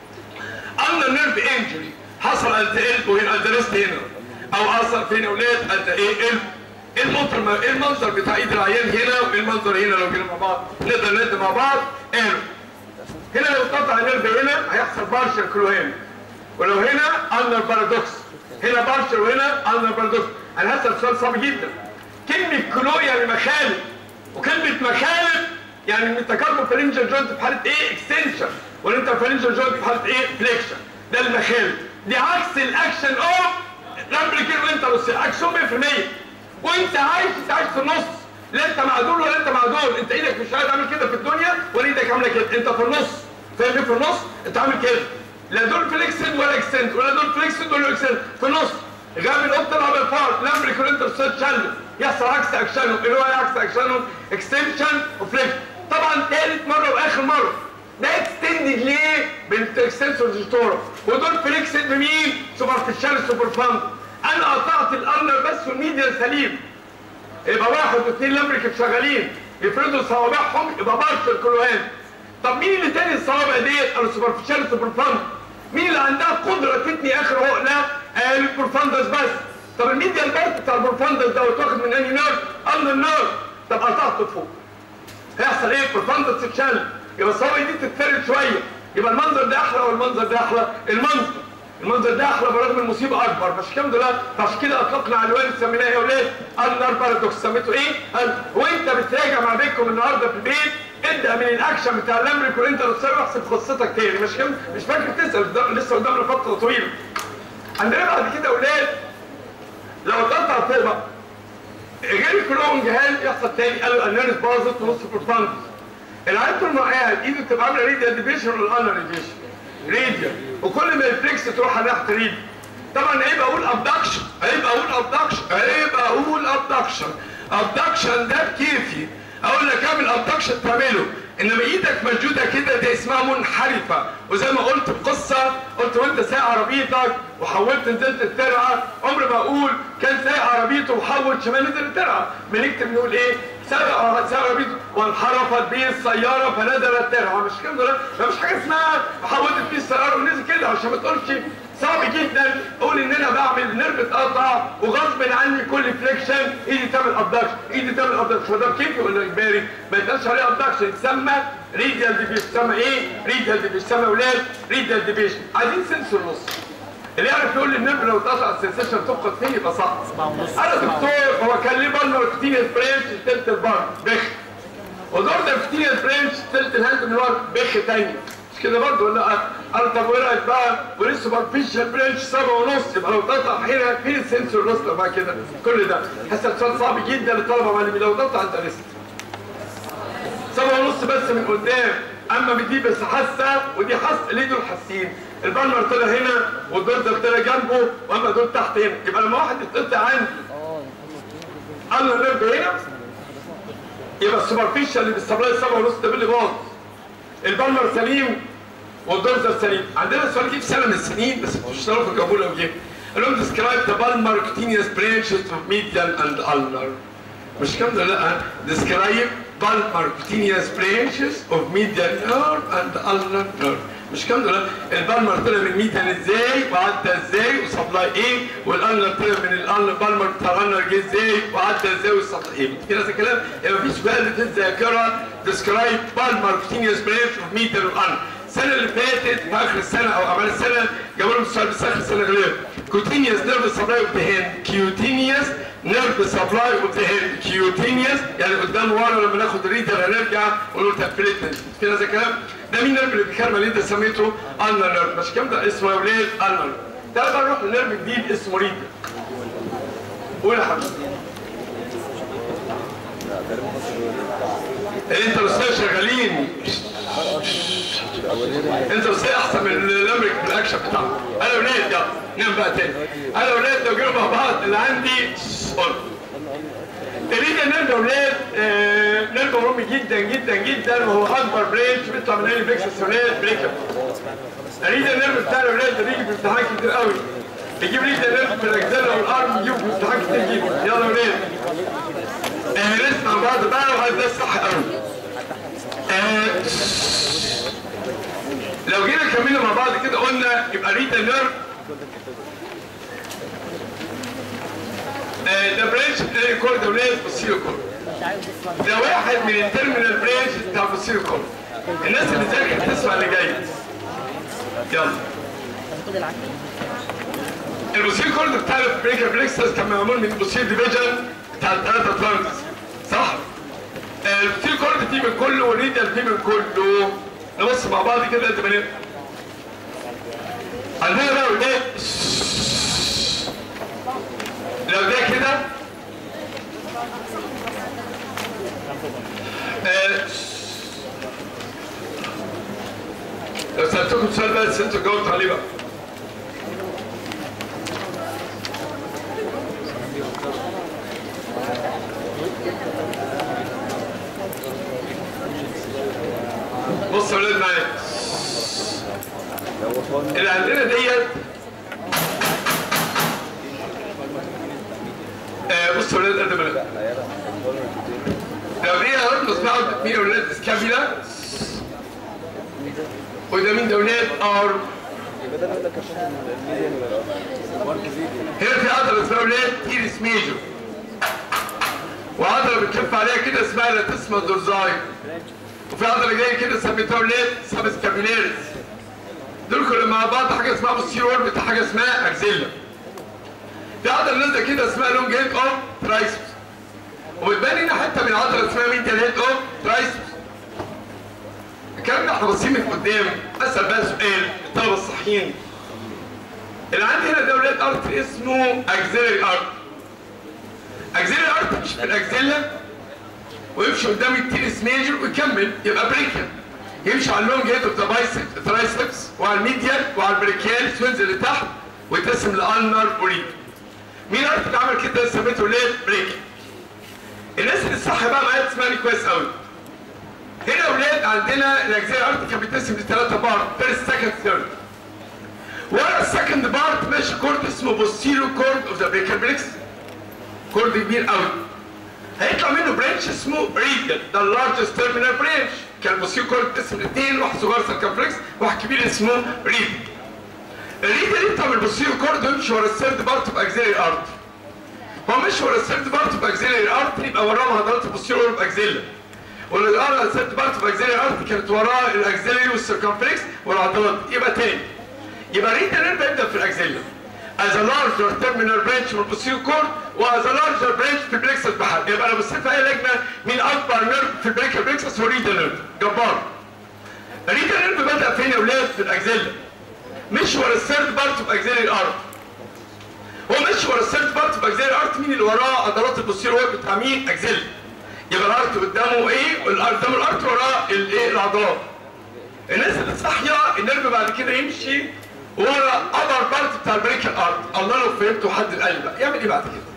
اندر نيرف انجري حصل التقلب وهنا الترست هنا. او حصل فين يا ولاد؟ الت ايه قلب. ايه المنظر ايه المنظر بتاع ايد العيان هنا وايه المنظر هنا لو جينا مع بعض نقدر ند مع بعض ايرو. هنا لو اتقطع النيرف هنا هيحصل بارشل كلوهين. ولو هنا اندر بارادوكس. هنا بارشل وهنا اندر بارادوكس. انا هسال سؤال صعب جدا. كلمه كلو يعني مخالب وكلمه مخالب يعني الميتاكاربو فالنجر جوينت في حاله ايه؟ اكستنشن والانترفالنجر جوينت في حاله ايه؟ فليكشن. ده المخالب. دي عكس الاكشن اوف لامبريكير وانتروسيال اكشن مية في المية. وانت عايش انت عايش في النص. لا انت مع دول ولا انت مع دول. انت ايدك مش قاعد عامل كده في الدنيا ولا ايدك عامله كده. انت في النص. فاهم ايه في النص؟ انت عامل كده. لا دول فليكسد ولا اكستند ولا دول فليكسد ولا اكستند. في النص. غاب القط طلع بالفار لامبريك والانترسيال شلل. يحصل عكس اكشنهم. اللي هو عكس اكشنهم اكستنشن وفليكشن. طبعا ثالث مره واخر مره. ده اكستندد ليه؟ بالاكستنسور ديجيتورا. ودول فليكسد بمين؟ سوبرفيشال سوبر فاند. انا قطعت الارنر بس والميديا سليم. يبقى واحد واثنين لامبريك شغالين يفردوا صوابعهم يبقى بارشل كلوهان. طب مين اللي تاني الصوابع ديت؟ قالوا سوبرفيشال سوبرفاند. مين اللي عندها قدره تتني اخر عقله؟ قالوا البورفاندس بس. طب الميديا البارت بتاع البورفاندس ده واخد من انهي نيرف؟ اندر نيرف. طب قطعته فوق. هيحصل ايه؟ البورفاندس تتشل. يبقى الصوابع دي تتفرد شويه. يبقى المنظر ده احلى ولا المنظر ده احلى؟ المنظر. المنظر ده احلى برغم المصيبه اكبر. مش الكلام ده لا. فعشان كده اطلقنا عنوان سميناه يا اولاد اندر بارادوكس. سميته ايه؟ قال وانت بتراجع مع بيتكم النهارده في البيت ابدا من الاكشن بتاع اللامبريك والانترسيال واحسب قصتك تاني. مش كده؟ مش فاكر تسال لسه قدامنا فتره طويله. عندنا بعد كده اولاد لو اتقطع فوق بقى غير الكلونج هال يحصل تاني. قالوا النيرس باظت ونص بورفاندس. العيال طول ما قاعد ايده بتبقى عامله ريديال ديفيشن ولا انر ديفيشن؟ ريديال. وكل ما الفليكس تروح على ناحيه ريديال. طبعا عيب اقول ابدكشن عيب اقول ابدكشن عيب اقول ابدكشن. ابدكشن ده بكيفي. اقول لك اعمل ابدكشن تعمله. انما ايدك مشدوده كده دي اسمها منحرفه. وزي ما قلت في قصه قلت وانت سايق عربيتك وحولت نزلت الترعه عمر ما اقول كان سايق عربيته وحول شمال نزل الترعه. بنكتب نقول ايه؟ سايق سايق عربيته وانحرفت به السياره فنزل الترعه. مش كده لا مفيش حاجه اسمها حولت بيه السياره ونزل كده عشان ما تقولش. صعب جدا اقول ان انا بعمل نيرف اتقطع وغصب عني كل فليكشن ايدي تعمل ابدكشن ايدي تعمل ابدكشن. وده كيفي ولا اجباري؟ ما يتقالش عليه ابدكشن يتسمى ريديال ديفيشن. يتسمى ايه؟ ريديال ديفيشن. يتسمى اولاد ريديال ديفيشن. عايزين سنسور نص. اللي يعرف يقول لي النيرف لو اتقطع السنسيشن تفقد فين يبقى صح. انا دكتور هو كان ليه بالمر كتينيس برانش تلت البر بخ. ودور ده كتينيس برانش تلت الهاند من ورا بخ تاني. مش كده برضه ولا لا؟ قال طب وايه رايك بقى والسوبرفيشال برانش سبعة ونص، يبقى لو اتقطع هنا فين السنسور لوس بقى كده؟ كل ده حسب سؤال صعب جدا للطلبه معلمين، لو اتقطع انت ريست سبعة ونص بس من قدام، اما بدي بس حاسه ودي حاسه، ليه دول حاسين؟ البالمر طلع هنا والدورزل طلع جنبه واما دول تحت هنا، يبقى لما واحد يتقطع عندي قال النيرف هنا يبقى السوبرفيشال اللي بالسبلاي سبعة ونص ده اللي باظ. البالمر سليم والدورزل سليم. عندنا سؤال جه في سنه من السنين بس مش هتعرفوا تجاوبوه لو جه. قال لهم describe the palmar cutaneous branches of medial and ulnar. مش كام ده لا describe palmar cutaneous branches of medial nerve and ulnar nerve. مش كام ده لا البالمر طلع من الميديال ازاي وعدى ازاي وسبلاي ايه، والالنر طلع من الالنر بالمر بتاع الالنر جه ازاي وعدى ازاي وسبلاي ايه. في نفس الكلام يبقى مفيش بقى في الذاكره describe palmar cutaneous branch of medial and ulnar. السنه اللي فاتت في اخر السنه او اعمال السنه جابوا لهم السؤال بس اخر السنه غير cutaneous nerve supply of the hand cutaneous nerve supply of the hand cutaneous يعني قدام ورا لما ناخد الريدر هنرجع ونقول تقفلتنا. في هذا الكلام ده مين نيرف اللي بيكرم اللي انت سميته النر نيرف؟ مش كام ده اسمه يا ولاد النر. تعال بقى نروح لنيرف جديد اسمه ريدر. قول يا حبيبي. انت والسيد شغالين انت والسيد احسن من الامريك بالاكشن بتاعهم. انا ولاد يلا نام بقى تاني. انا ولاد لو جينا مع بعض اللي عندي قول الريدر نيرف يا ولاد نيرف مهم جدا جدا جدا وهو اكبر برينش بيطلع من البلكسس ولاد بريكب. الريدر نيرف بتاع الولاد ده بيجي في امتحان كتير قوي. يجيب ريدر نيرف في الاجزاء والارم يجيبه في امتحان كتير جدا. يلا يا ولاد نسمع بعض بقى وهذا ده الصح قوي. لو جينا كملنا مع بعض كده قلنا يبقى ريدر نيرف ده برانش بتاع الكورد ولاد بوستيريور كورد. ده واحد من التيرمينال برانش بتاع البوستيريور كورد. الناس اللي ذاكرت تسمع اللي جاي. يلا. البوستيريور كورد بتاع البريكر بليكسس كان معمول من البوستيريور ديفيجن بتاع الثلاثة ترانكس. صح؟ البوستيريور كورد فيه من كله والريدر فيه من كله. نبص مع بعض كده قد ما نقدر. عندنا بقى ولاد لو ده كده آه. لو سألتكم سؤال بس انتوا جاوبتوا عليه بقى. بص يا ولاد معايا اللي عندنا ديت بص يا ولاد قد ما نقدر. لو دي هنربط اسمها مين يا ولاد؟ سكابيلا. وده مين ده ولاد؟ ارم. هنا في عضله اسمها ولاد تيرس ميجور. وعضله بتلف عليها كده اسمها لاتسما دورزاي. وفي عضله جايه كده سميتها ولاد سابس كابيلاريس. دول كلهم مع بعض حاجه اسمها بوستيريور بتاع حاجه اسمها اكزيلا. في عضله نازله كده اسمها لونج هيد اوف ترايسبس. وبتبان هنا حته من عضله اسمها ميديال هيد اوف ترايسبس. الكلام ده احنا باصين من قدام. اسال بقى سؤال الطلبه الصحيين. اللي عندي هنا ده ولاد ارت اسمه اكزيلري ارت. اكزيلري ارت مش في الاكزيلا ويمشي قدام التيرس ميجر ويكمل يبقى بريكيال. يمشي على اللونج هيد اوف ذا ترايسبس وعلى الميديال وعلى البريكيال وينزل لتحت ويتقسم لالنر وريد. مين الارت اللي عمل كده سميته ليه بريكيال؟ الناس اللي الصح بقى معايا تسمعني كويس قوي. هنا يا ولاد عندنا الاجزاء الارت كان بيتقسم لثلاثه بارت فيرست سكند ثيرد. ورا السكند بارت ماشي كورد اسمه بوستيريور كورد اوف ذا بريكال بليكس. كورد كبير قوي. هيطلع منه برانش اسمه ريدر ده اللارجست تيرمينال برانش. كان البوستيريور كورد بتقسم لاثنين واحد صغير سيركمفلكس واحد كبير اسمه ريدر. الريدر يطلع من البوستيريور كورد ويمشي ورا الثيرد بارت باكزيلري ارت. هو مش ورا الثيرد بارت باكزيلري ارت يبقى وراه عضلات البوستيريور باكزيلا. واللي ورا الثيرد بارت باكزيلري ارت كانت وراه الاكزيلري والسيركمفلكس والعضلات. يبقى تاني يبقى الريدر نيرف يبدا في الاكزيلا as a larger terminal branch من البوستيريور كورد وas a larger branch في البلكسس بحال. يبقى انا بصيت في اي لجنه مين اكبر نيرف في البريكال بلكسس هو الريدر نيرف. جبار. الريديال نيرف بدأ فين يا اولاد؟ في الاكزيلا. مش ورا الثيرد بارت اوف اكزيلري الارت. هو مش ورا الثيرد بارت اوف اكزيلري الارت، مين اللي وراه؟ عضلات البوستيريور وول بتاع مين؟ اكزيلا. يبقى الارت قدامه ايه؟ قدام الارت وراه الايه؟ العضلات. الناس اللي صاحيه النيرف بعد كده يمشي ورا ابر بارت بتاع البريكال ارت. الله لو فهمتوا حد القلب بقى يعمل ايه بعد كده؟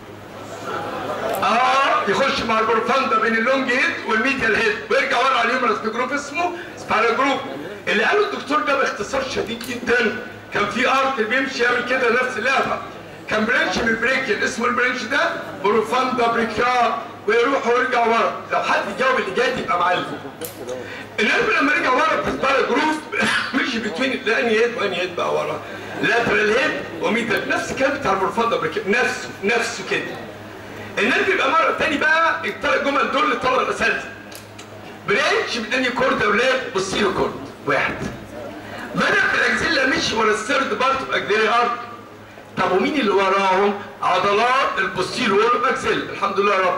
اه يخش مع البروفاندا بين اللونج هيد والميديال هيد ويرجع ورا على اليومرس بجروب اسمه سبايرال جروب. اللي قاله الدكتور ده باختصار شديد جدا، كان في ارت بيمشي يعمل كده نفس اللعبه. كان برانش من البريكل اسمه البرانش ده بروفاندا بريكار ويروح ويرجع ورا. لو حد جاوب اللي جاي يبقى معلم. القلب لما رجع ورا في سبايرال جروب مشي بين لاني هيد واني هيد بقى ورا لاترال هيد وميديال. نفس الكلام بتاع البروفاندا بريكار، نفسه نفسه كده. النيرف يبقى مره تاني بقى الثلاث جمل دول للطلبه الاساتذه. برانش من انهي كورد يا اولاد؟ بوستيريور كورد واحد. بدأ في الاكزيلا مشي ورا الثيرد بارت اوف اكزيلري ارت. طب ومين اللي وراهم؟ عضلات البوستيريور وول اوف اكزيلا. الحمد لله يا رب.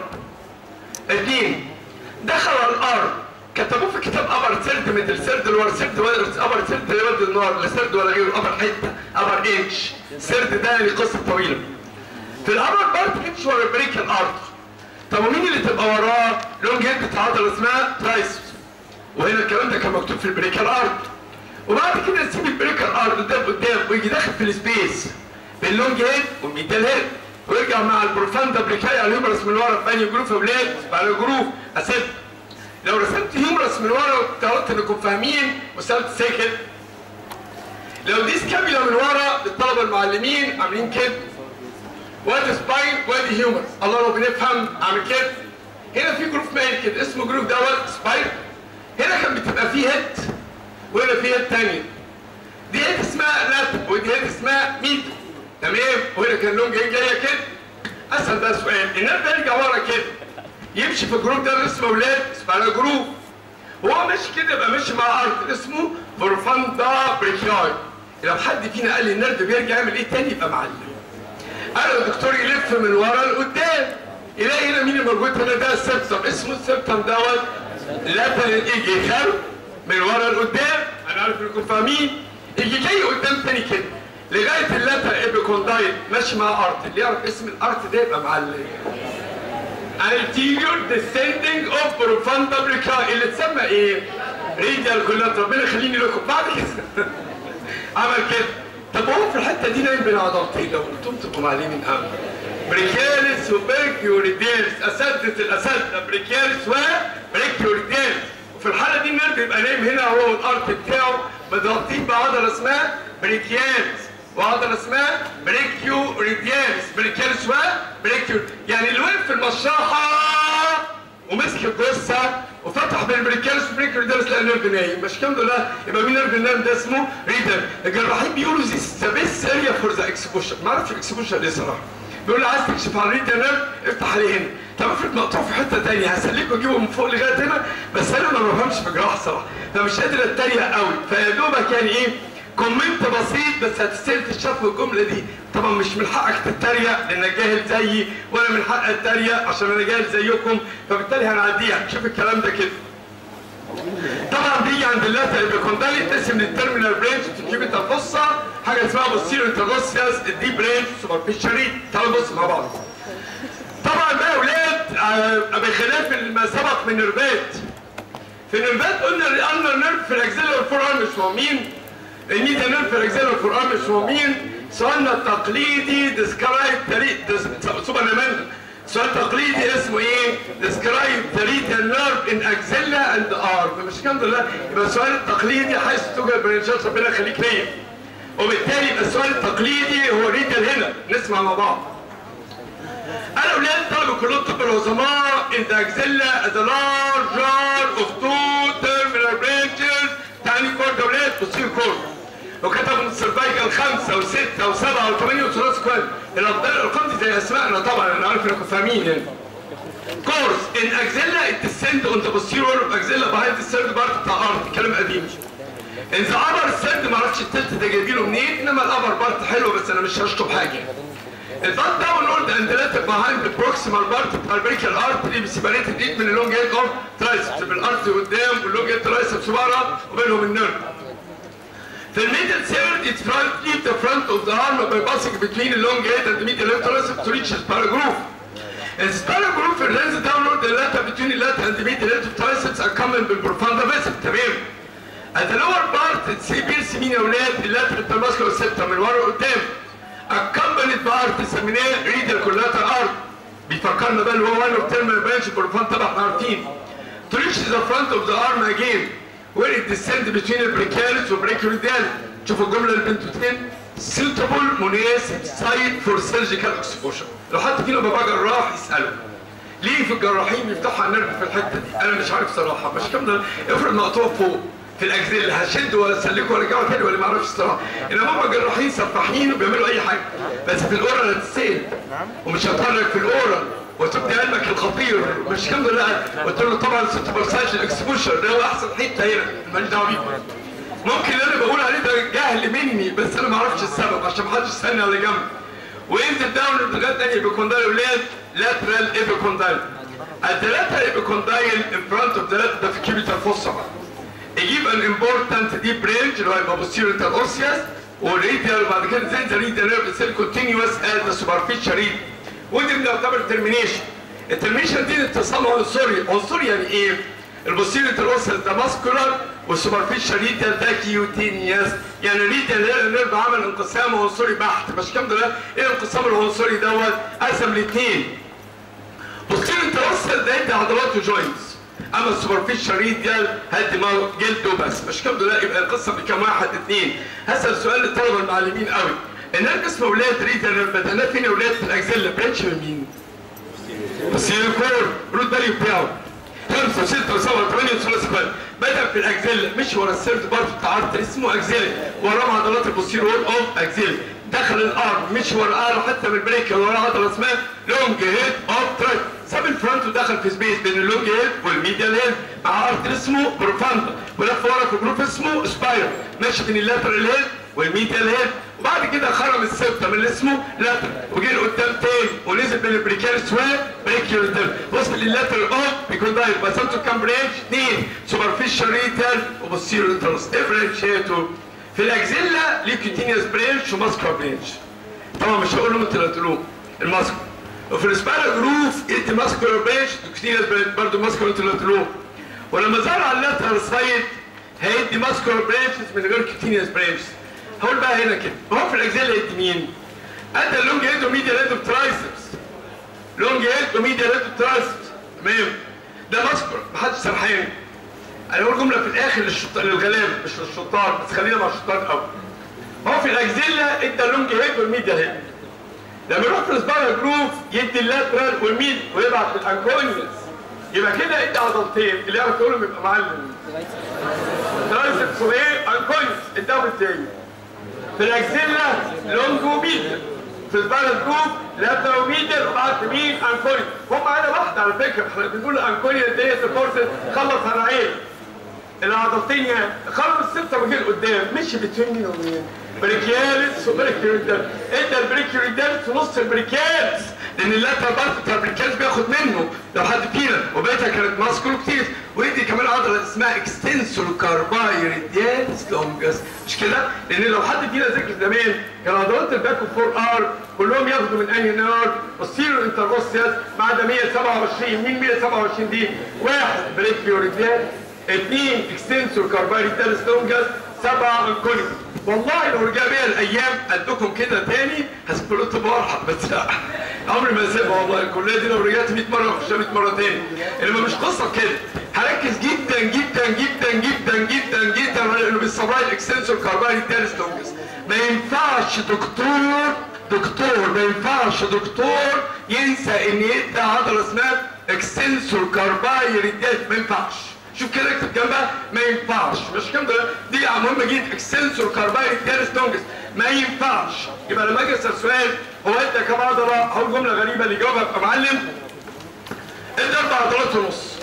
اثنين دخل على الارض، كتبوه في كتاب ابر ثيرد ميدل ثيرد لور ثيرد ابر ثيرد يودي النار لا ثيرد ولا غيره، ابر حته ابر انش ثيرد ده ليه قصه طويله. في الابر بارت مشي ورا البريكال ارت. طب ومين اللي تبقى وراه؟ لونج هيد بتاع عضله اسمها ترايسبس. وهنا الكلام ده كان مكتوب في البريكال ارت. وبعد كده نسيب البريكال ارت قدام قدام ويجي داخل في السبيس بين اللونج هيد والميدال هيد ويرجع مع البروفاندا بريكاي على الهيومرس من ورا في انهي جروف يا ولاد؟ على جروف اسد. لو رسمت هيومرس من ورا وافترضت انكم فاهمين وسالت ساكت. لو دي سكابيلا من ورا للطلبه المعلمين عاملين كده. وادي سباين وادي هيومرس، الله لو بنفهم اعمل كده. هنا في جروف مايل كده اسمه جروف دوت سباين. هنا كان بتبقى فيه هيد وهنا في هيد تانية. دي هيد اسمها لات ودي هيد اسمها ميد. تمام؟ وهنا كان لونج هيد جايه كده. اسال بقى سؤال، النيرف يرجع ورا كده يمشي في الجروب ده اللي اسمه ولاد اسمه جروب. وهو ماشي كده يبقى ماشي مع ارض اسمه بروفاندا بريكاي. لو حد فينا قال لي النيرف بيرجع يعمل ايه تاني يبقى معلم. قال الدكتور يلف من ورا لقدام يلاقي هنا مين الموجود هنا؟ ده السبتم اسمه السبتم دوت لاترال يجي خلف من ورا لقدام. انا عارف انكم فاهمين. يجي جاي قدام تاني كده لغايه اللاترال ايبيكوندايل ماشي مع ارت. اللي يعرف اسم الارت ده يبقى معلم. anterior descending of profunda brachii اللي تسمى ايه؟ ريديال كولات. ربنا يخليني لكم بعد كده. عمل كده. طب هو في الحته دي نايم بين عضلتين لو قلتم تبقوا معلمين قوي. بريكياليس وبريكيوريدياليس، اساتذه الاساتذه بريكياليس وبريكيوريدياليس. وفي الحاله دي النيرف يبقى نايم هنا هو والارت بتاعه مضغوطين بعضله اسمها بريكياليس وعضله اسمها بريكيوريدياليس. بريكياليس وبريكيور يعني اللي وقف في المشرحه ومسك الجثه وفتح بين البريكياليس والبريكيوريدياليس لقى النيرف نايم. مش الحمد لله يبقى مين نيرف النايم ده اسمه ريدر. الجراحين بيقولوا ذيس ذا بيست اريا فور ذا اكسبوشن. ما اعرفش الاكسبوشن ليه صراحه. بيقول لي عايز تكشف على الريدر نيرف افتح عليه هنا. طب افرض مقطوع في حته ثانيه هسلكه واجيبه من فوق لغايه هنا. بس انا ما بفهمش في جراحه صراحه فمش قادر اتريق قوي. فيا دوبك يعني ايه كومنت بسيط بس هتستاهل تشوف الجمله دي. طبعا مش من حقك تتريق لانك جاهل زيي ولا من حقي اتريق عشان انا جاهل زيكم فبالتالي هنعديها. شوف الكلام ده كده. طبعا بيجي عند اللاترال ايبيكوندايل يتقسم للتيرمينال برانش والكيوبيتال فوسا حاجه اسمها بوستيريور انترروسيوس الديب برانش سوبرفيشالي. تعالوا نبص مع بعض. طبعا بقى يا اولاد آه بخلاف ما سبق من نيرفات. في النيرفات قلنا الانر نيرف في الاكزيلر فور ارم مش مهمين. الميديا نيرف في الاكزيلر فور ارم مش مهمين. سؤالنا التقليدي ديسكرايب طريق سوبر نمان. سؤال تقليدي اسمه ايه؟ ديسكرايب طريق النيرف ان اكزيلا اند ارم. مش الحمد لله يبقى السؤال التقليدي حيث توجد برانشات ربنا يخليك ليا. وبالتالي يبقى السؤال التقليدي هو ريديال هنا. نسمع مع بعض. انا اولاد طلبوا كلهم طب العظماء ان ذا اكزيلا از ا لارج jar of two terminal branches. تاني كورد اولاد بصير كورد. وكتبوا من السيرفايكال خمسه وسته وسبعه وثمانيه وثلاث كواد. الارقام دي زي اسمائنا طبعا انا عارف انكم فاهمين يعني. كورس ان اكزيلا الديسنت اون ذا بوستيريور اوف اكزيلا بيهايند الثيرد بارت بتاع ارض. كلام قديم. ان ذا ابر الثيرد ما اعرفش التلت ده جايبينه منين انما الابر بارت حلو بس انا مش هشطب حاجه. الباك داون وورد اند لاتر بيهايند البروكسيمال بارت بتاع البريكال ارتري بسيبريتد ايد من اللونج هيد اوف ترايسبس، بالارتري قدام واللونج هيد ترايسبس ورا وبينهم النيرف. في الميدل سيرد its front leave the front of the arm by passing between the long head and the medial left triceps to reach the spinal groove. And the spinal groove runs downward the lateral between the left and the medial left triceps accompanied بالprofunda vessel. تمام. At the lower part it's بيرسم مين يا ولاد؟ اللاترال intermuscular septum من ورا قدام. accompanied بارت سميناه radial collateral arc. بيفكرنا بقى اللي هو one of terminal branch بالprofunda طبعا احنا عارفين. To reach the front of the arm again. where it descends between the brachialis والbrachioradial. شوفوا الجمله اللي انتوا فين؟ suitable مناسب site for surgical exposure. لو حد فينا بابا جراح يساله ليه في الجراحين بيفتحوا على النرف في الحته دي؟ انا مش عارف صراحه، مش كامله. افرض مقطوع فوق في الاجزاء هشد واسلكه وارجعه تاني ولا ما اعرفش الصراحه. انما هم جراحين سفاحين وبيعملوا اي حاجه، بس في الاورال هتتسال ومش هتفرج في الاورال وتبدي علمك الخطير مش كامله. لا قلت له طبعا سوبر سايكل اكسبوشر ده هو احسن حته هنا ماليش دعوه بيه. ممكن اللي انا بقول عليه ده جهل مني بس انا ما اعرفش السبب عشان ما حدش يسالني على جنب. وينزل داون لغايه تاني ايبيكوندايل يا ولاد لاترال ايبيكوندايل. اللاترال ايبيكوندايل ان فرونت اوف ذا لاترال ده في كيبيتال فوسا. يجيب ان امبورتنت ديب برينج اللي هو يبقى بوستيريور انتروسيوس والريديال وبعد كده زي ذا ريديال نيرف سيل كونتينيوس ات ذا سوبرفيشال ريد. ودي بنعتبر ترمينيشن. الترمينيشن دي اتصال عنصري، عنصري يعني ايه؟ البوستيريور انتروسيوس ده ماسكولار والسوبرفيشال ريديال ده كيوتينيوس، يعني الريديال نيرف عمل انقسام عنصري بحت، مش كام ده؟ ايه الانقسام العنصري دوت؟ قسم لاثنين. بوستيريور انتروسيوس ده يدي عضلات وجوينتس، اما السوبرفيشال ريديال هدي جلد وبس، مش كام ده؟ يبقى القصه بكام واحد اثنين. هسال سؤال للطلبه المعلمين قوي. النرف اسمه ولاد ريديال نيرف بدأناه فين يا ولاد؟ في الاجزله برانش من مين؟ بوستيريور كور رود فاليو بتاعه خمسة وستة وسبعة وثمانية وثلاثة وثلاثين. بدأ في الأجزلة مش ورا السيرد بارت بتاع ارتري اسمه أجزلة، وراه عضلات البوستيريور أوف أجزلة. دخل الأرم مش ورا أعلى حتى من البريكيا وراه عضلة اسمها لونج هيد أوف تراك. ساب الفرونت ودخل في سبيس بين اللونج هيد والميديال هيد مع ارتري اسمه بروفاندا، ولف ورا في جروف اسمه سباير ماشي بين اللاترال هيد والميديال هيد. وبعد كده خرم السبتم اللي اسمه لاتر وجه لقدام تاني ونزل بين البريكالس والبريكيوليتال وصل لللاتر اوف بيكوندايل. بسمته كام برانش؟ اثنين سوبرفيشال ريتال وبوستيريور انترس. ديفرنشيتو في الاكزيلا ليه كوتينيوس برانش وماسكولار برانش. طبعا مش هقول لهم انتوا اللي هتقولوه الماسكولار. وفي السبايرال جروف ادي ماسكولار برانش كوتينيوس برضه ماسكولار انتوا اللي هتقولوه. ولما ظهر على اللاترال سايد هيدي ماسكولار برانشز من غير كوتينيوس برانشز. هقول بقى هنا كده هو في الاجزاء اللي ادي مين؟ ادى اللونج هيد وميديال هيد وترايسبس. لونج هيد وميديال هيد وترايسبس. تمام؟ ده ماسكولار محدش سرحان. انا هقول جمله في الاخر للشط... للغلابه مش للشطار بس خلينا مع الشطار الاول. هو في الاجزله ادى اللونج هيد والميديال هيد. لما يروح في السبايرال جروف يدي اللاترال والميد ويبعت الانكونيوس. يبقى كده ادى عضلتين اللي يعرف يقولهم يبقى معلم. ترايسبس وايه؟ انكونيوس اداهم ازاي؟ في الاكسيلا لونج وميديال. في السبايرال جروف لاترال وميديال وبعد مين؟ انكونيوس. هم عيله واحده على فكره احنا بنقول انكونيوس ديت الفرصه خلص على عيله. العضلتين يعني خرم السبتة وجه لقدام مشي بين مين ومين؟ بريكيالس وبريكيوريدالس. ادى البريكيوريدالس في نص البريكيالس لان اللاترال بارت بتاع البريكيالس بياخد منه لو حد فينا وبقيتها كانت ماسكولو كتير. ويدي كمان عضله اسمها اكستنسور كارباي ريديالس لونجس مش كده؟ لان لو حد فينا ذاكر زمان كان عضلات الباك والفور ار كلهم ياخدوا من انهي نار؟ بوستيريور انتروسيوس ما عدا مية وسبعة وعشرين. مين مية وسبعة وعشرين دي؟ واحد بريكيوريدالس، اثنين اكستنسور كارباي ريديالس لونجس، سبعه انكونيوس. والله لو رجع بيا الايام ادوكم كده تاني هسيب له طباعه بس عمري ما اسيبها والله. الكليه دي لو رجعت مية مره في مية مره تاني. انما مش قصه كده. هركز جدا جدا جدا جدا جدا جدا على انه بالصباعي الاكستنسور كارباي ريديالس لونجس. ما ينفعش دكتور دكتور ما ينفعش دكتور ينسى ان يدي عضله اسمها اكستنسور كارباي ريديالس. ما ينفعش. شوف كده اكتب جنبها ما ينفعش مش كام ده دي مهمه جدا. اكستنسور كارباي ريديالس لونجس ما ينفعش. يبقى لما اجي اسال سؤال هو ادى كام عضله؟ هقول جمله غريبه اللي يجاوبها يبقى معلم. ادى اربع عضلات ونص.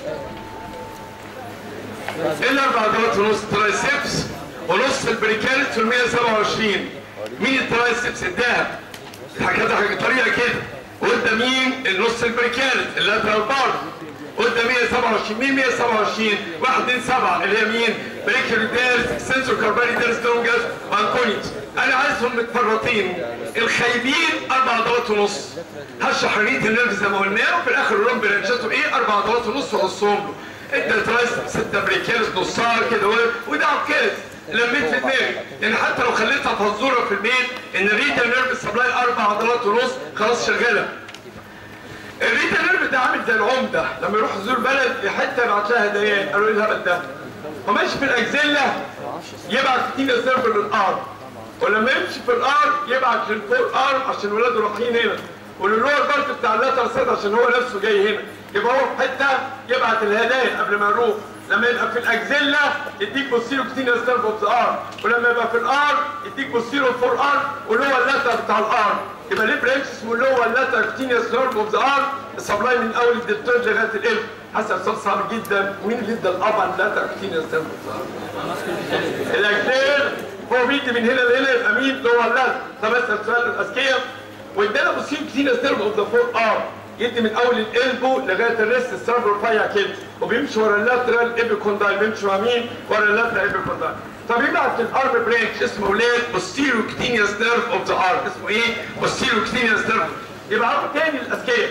ايه الاربع عضلات ونص؟ ترايسبس ونص البريكالس وال مية وسبعة وعشرين. مين الترايسبس اداها؟ هكذا طريقه كده. وقدام مين؟ النص البريكالت اللاترال بارت. قدام مية وسبعة وعشرين. مين مية وسبعة وعشرين؟ واحد اتنين سبعة اللي هي مين؟ بريكيوليتيرز، سنسور كارباليتيرز، لونجاس، وانكونيتس. انا عايزهم متفرطين. الخايبين اربع عضلات ونص. هشرح الريت النيرف زي ما قلنا، وفي الاخر الرم برانشاته ايه؟ اربع عضلات ونص ونصهم له. انت ترايس ستة بريكالت نصها كده، وده عكاز. لميت في دماغي، لان حتى لو خليتها فزوره في البيت ان الريتا نيرف سبلاي اربع عضلات ونص خلاص شغاله. الريتا نيرف ده عامل زي العمده، لما يروح يزور بلد حته يبعت لها هدايا، قالوا ايه الهبل ده؟ فماشي في الاجزله يبعت كتينة سيرفر للارم، ولما يمشي في الارم يبعت للفور ارم عشان ولاده رايحين هنا، وللور بارت بتاع اللاتر سيد عشان هو نفسه جاي هنا. يبقى هو في حته يبعت الهدايا قبل ما يروح. لما يبقى في الاجزله يديك بوستيرو كتينيوس نيرف اوف ذا ارم، ولما يبقى في الارم يديك بوستيرو فور ارم واللي هو اللاتر بتاع الارم. يبقى ليه برانش اسمه اللي هو اللاتر كتينيوس نيرف اوف ذا ارم السبلاي من اول الدلتويد لغايه القلب. حسب سؤال صعب جدا، مين اللي ادى الاب اللاتر كتينيوس نيرف اوف ذا ارم؟ الاجزله هو بيدي من هنا لهنا، يبقى مين اللي هو اللاتر؟ طب اسال سؤال الاذكياء، وادانا بوستيرو كتينيوس نيرف اوف ذا فور ارم يدي من اول القلبو لغايه الريست السيرفر رفيع كده، وبيمشي ورا اللاترال ايبيكوندايل، بيمشي ورا مين؟ ورا اللاترال ايبيكوندايل. طب يبعت الارم برانش اسمه ولاد بوستيرو كتينيوس نيرف اوف ذا ارم، اسمه ايه؟ بوستيرو كتينيوس نيرف. يبعتوا تاني الاذكياء.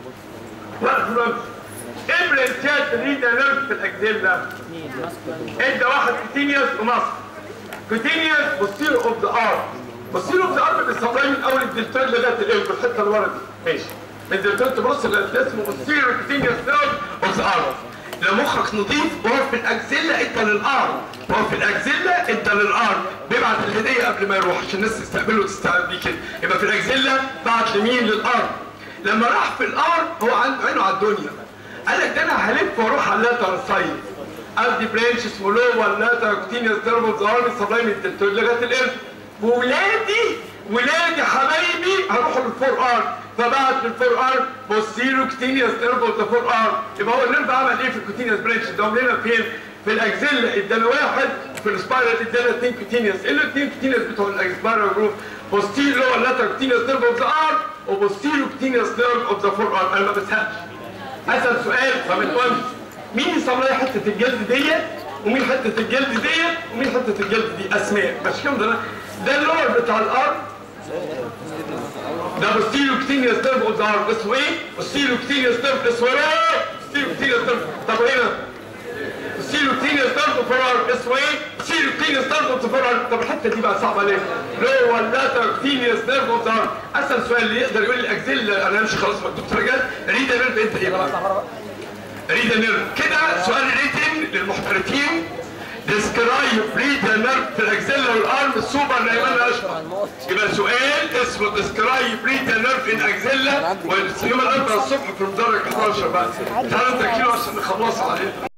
ايه برانشات الريتا نيرف في الاجزله؟ ادى واحد كتينيوس ومصر. كتينيوس بوستيرو اوف ذا ارم. بوستيرو اوف ذا ارم بيسبلاي من اول الدلتويد لغايه القلب، الحته اللي ورا دي. ماشي. من دلتويد تبص لغايه اسمه بوستيرو كتينيوس نيرف اوف ذا ارم. لو مخك نظيف وهو في الاجزله ادى للارم، وهو في الاجزله ادى للارم، بيبعت الهديه قبل ما يروح عشان الناس تستقبله وتستقبل بيه كده. يبقى في الاجزله بعت لمين؟ للارم. لما راح في الارم هو عنده عينه على الدنيا. قال لك ده انا هلف واروح على اللاتر سايد. ادي برانش اسمه لو واللاتر كتينيوس نيرف اوف ذا ارم سبلاي من الدلتويد لغايه القلب. وولادي ولادي حبايبي هروحوا للفور ارم، فبعت للفور ارم بوستيرو كتينيوس نيرف اوف ذا فور ارم. يبقى هو النيرف عمل ايه في الكوتينيوس برانش؟ ده لنا فين؟ في الاجزله ادانا واحد، في السبايرال ادانا اثنين كوتينيوس. ايه الاثنين كوتينيوس بتوع السبايرال جروب؟ بوستيرو اللي هو اللاتر كوتينيوس نيرف اوف ذا ارم، وبوستيرو كوتينيوس نيرف اوف ذا فور ارم. انا ما بسالش. اسال سؤال فما تقولش مين يصلي حته الجلد ديت؟ ومين حته الجلد ديت؟ ومين حته الجلد دي؟ اسماء مش كده. ده ده اللور بتاع الارم، ده بوستيرو كتينيوس نيرف اوف ذا ارم اسمه ايه؟ بوستيرو كتينيوس نيرف اسمه ايه؟ بوستيرو كتينيوس نيرف. طب هنا بوستيرو كتينيوس نيرف اوف ذا ارم اسمه ايه؟ بوستيرو كتينيوس نيرف اوف ذا ارم. طب الحته دي بقى صعبه ليه؟ لو اللاتر كتينيوس نيرف اوف ذا ارم. اسال سؤال اللي يقدر يقول لي الاجزله انا همشي خلاص مكتوب درجات. ريدا نيرف انت ايه بقى؟ ريدا نيرف. كده سؤال ريتن للمحترفين. ديسكرايب ريتا نيرف في الاجزله والارم السوبر نايمان اشهر. يبقى سؤال اسمه ديسكرايب ريتا نيرف ان اجزله، ويوم الاربعاء الصبح في المدرج حداشر بقى. تعالوا نذاكره عشان نخلص عليه.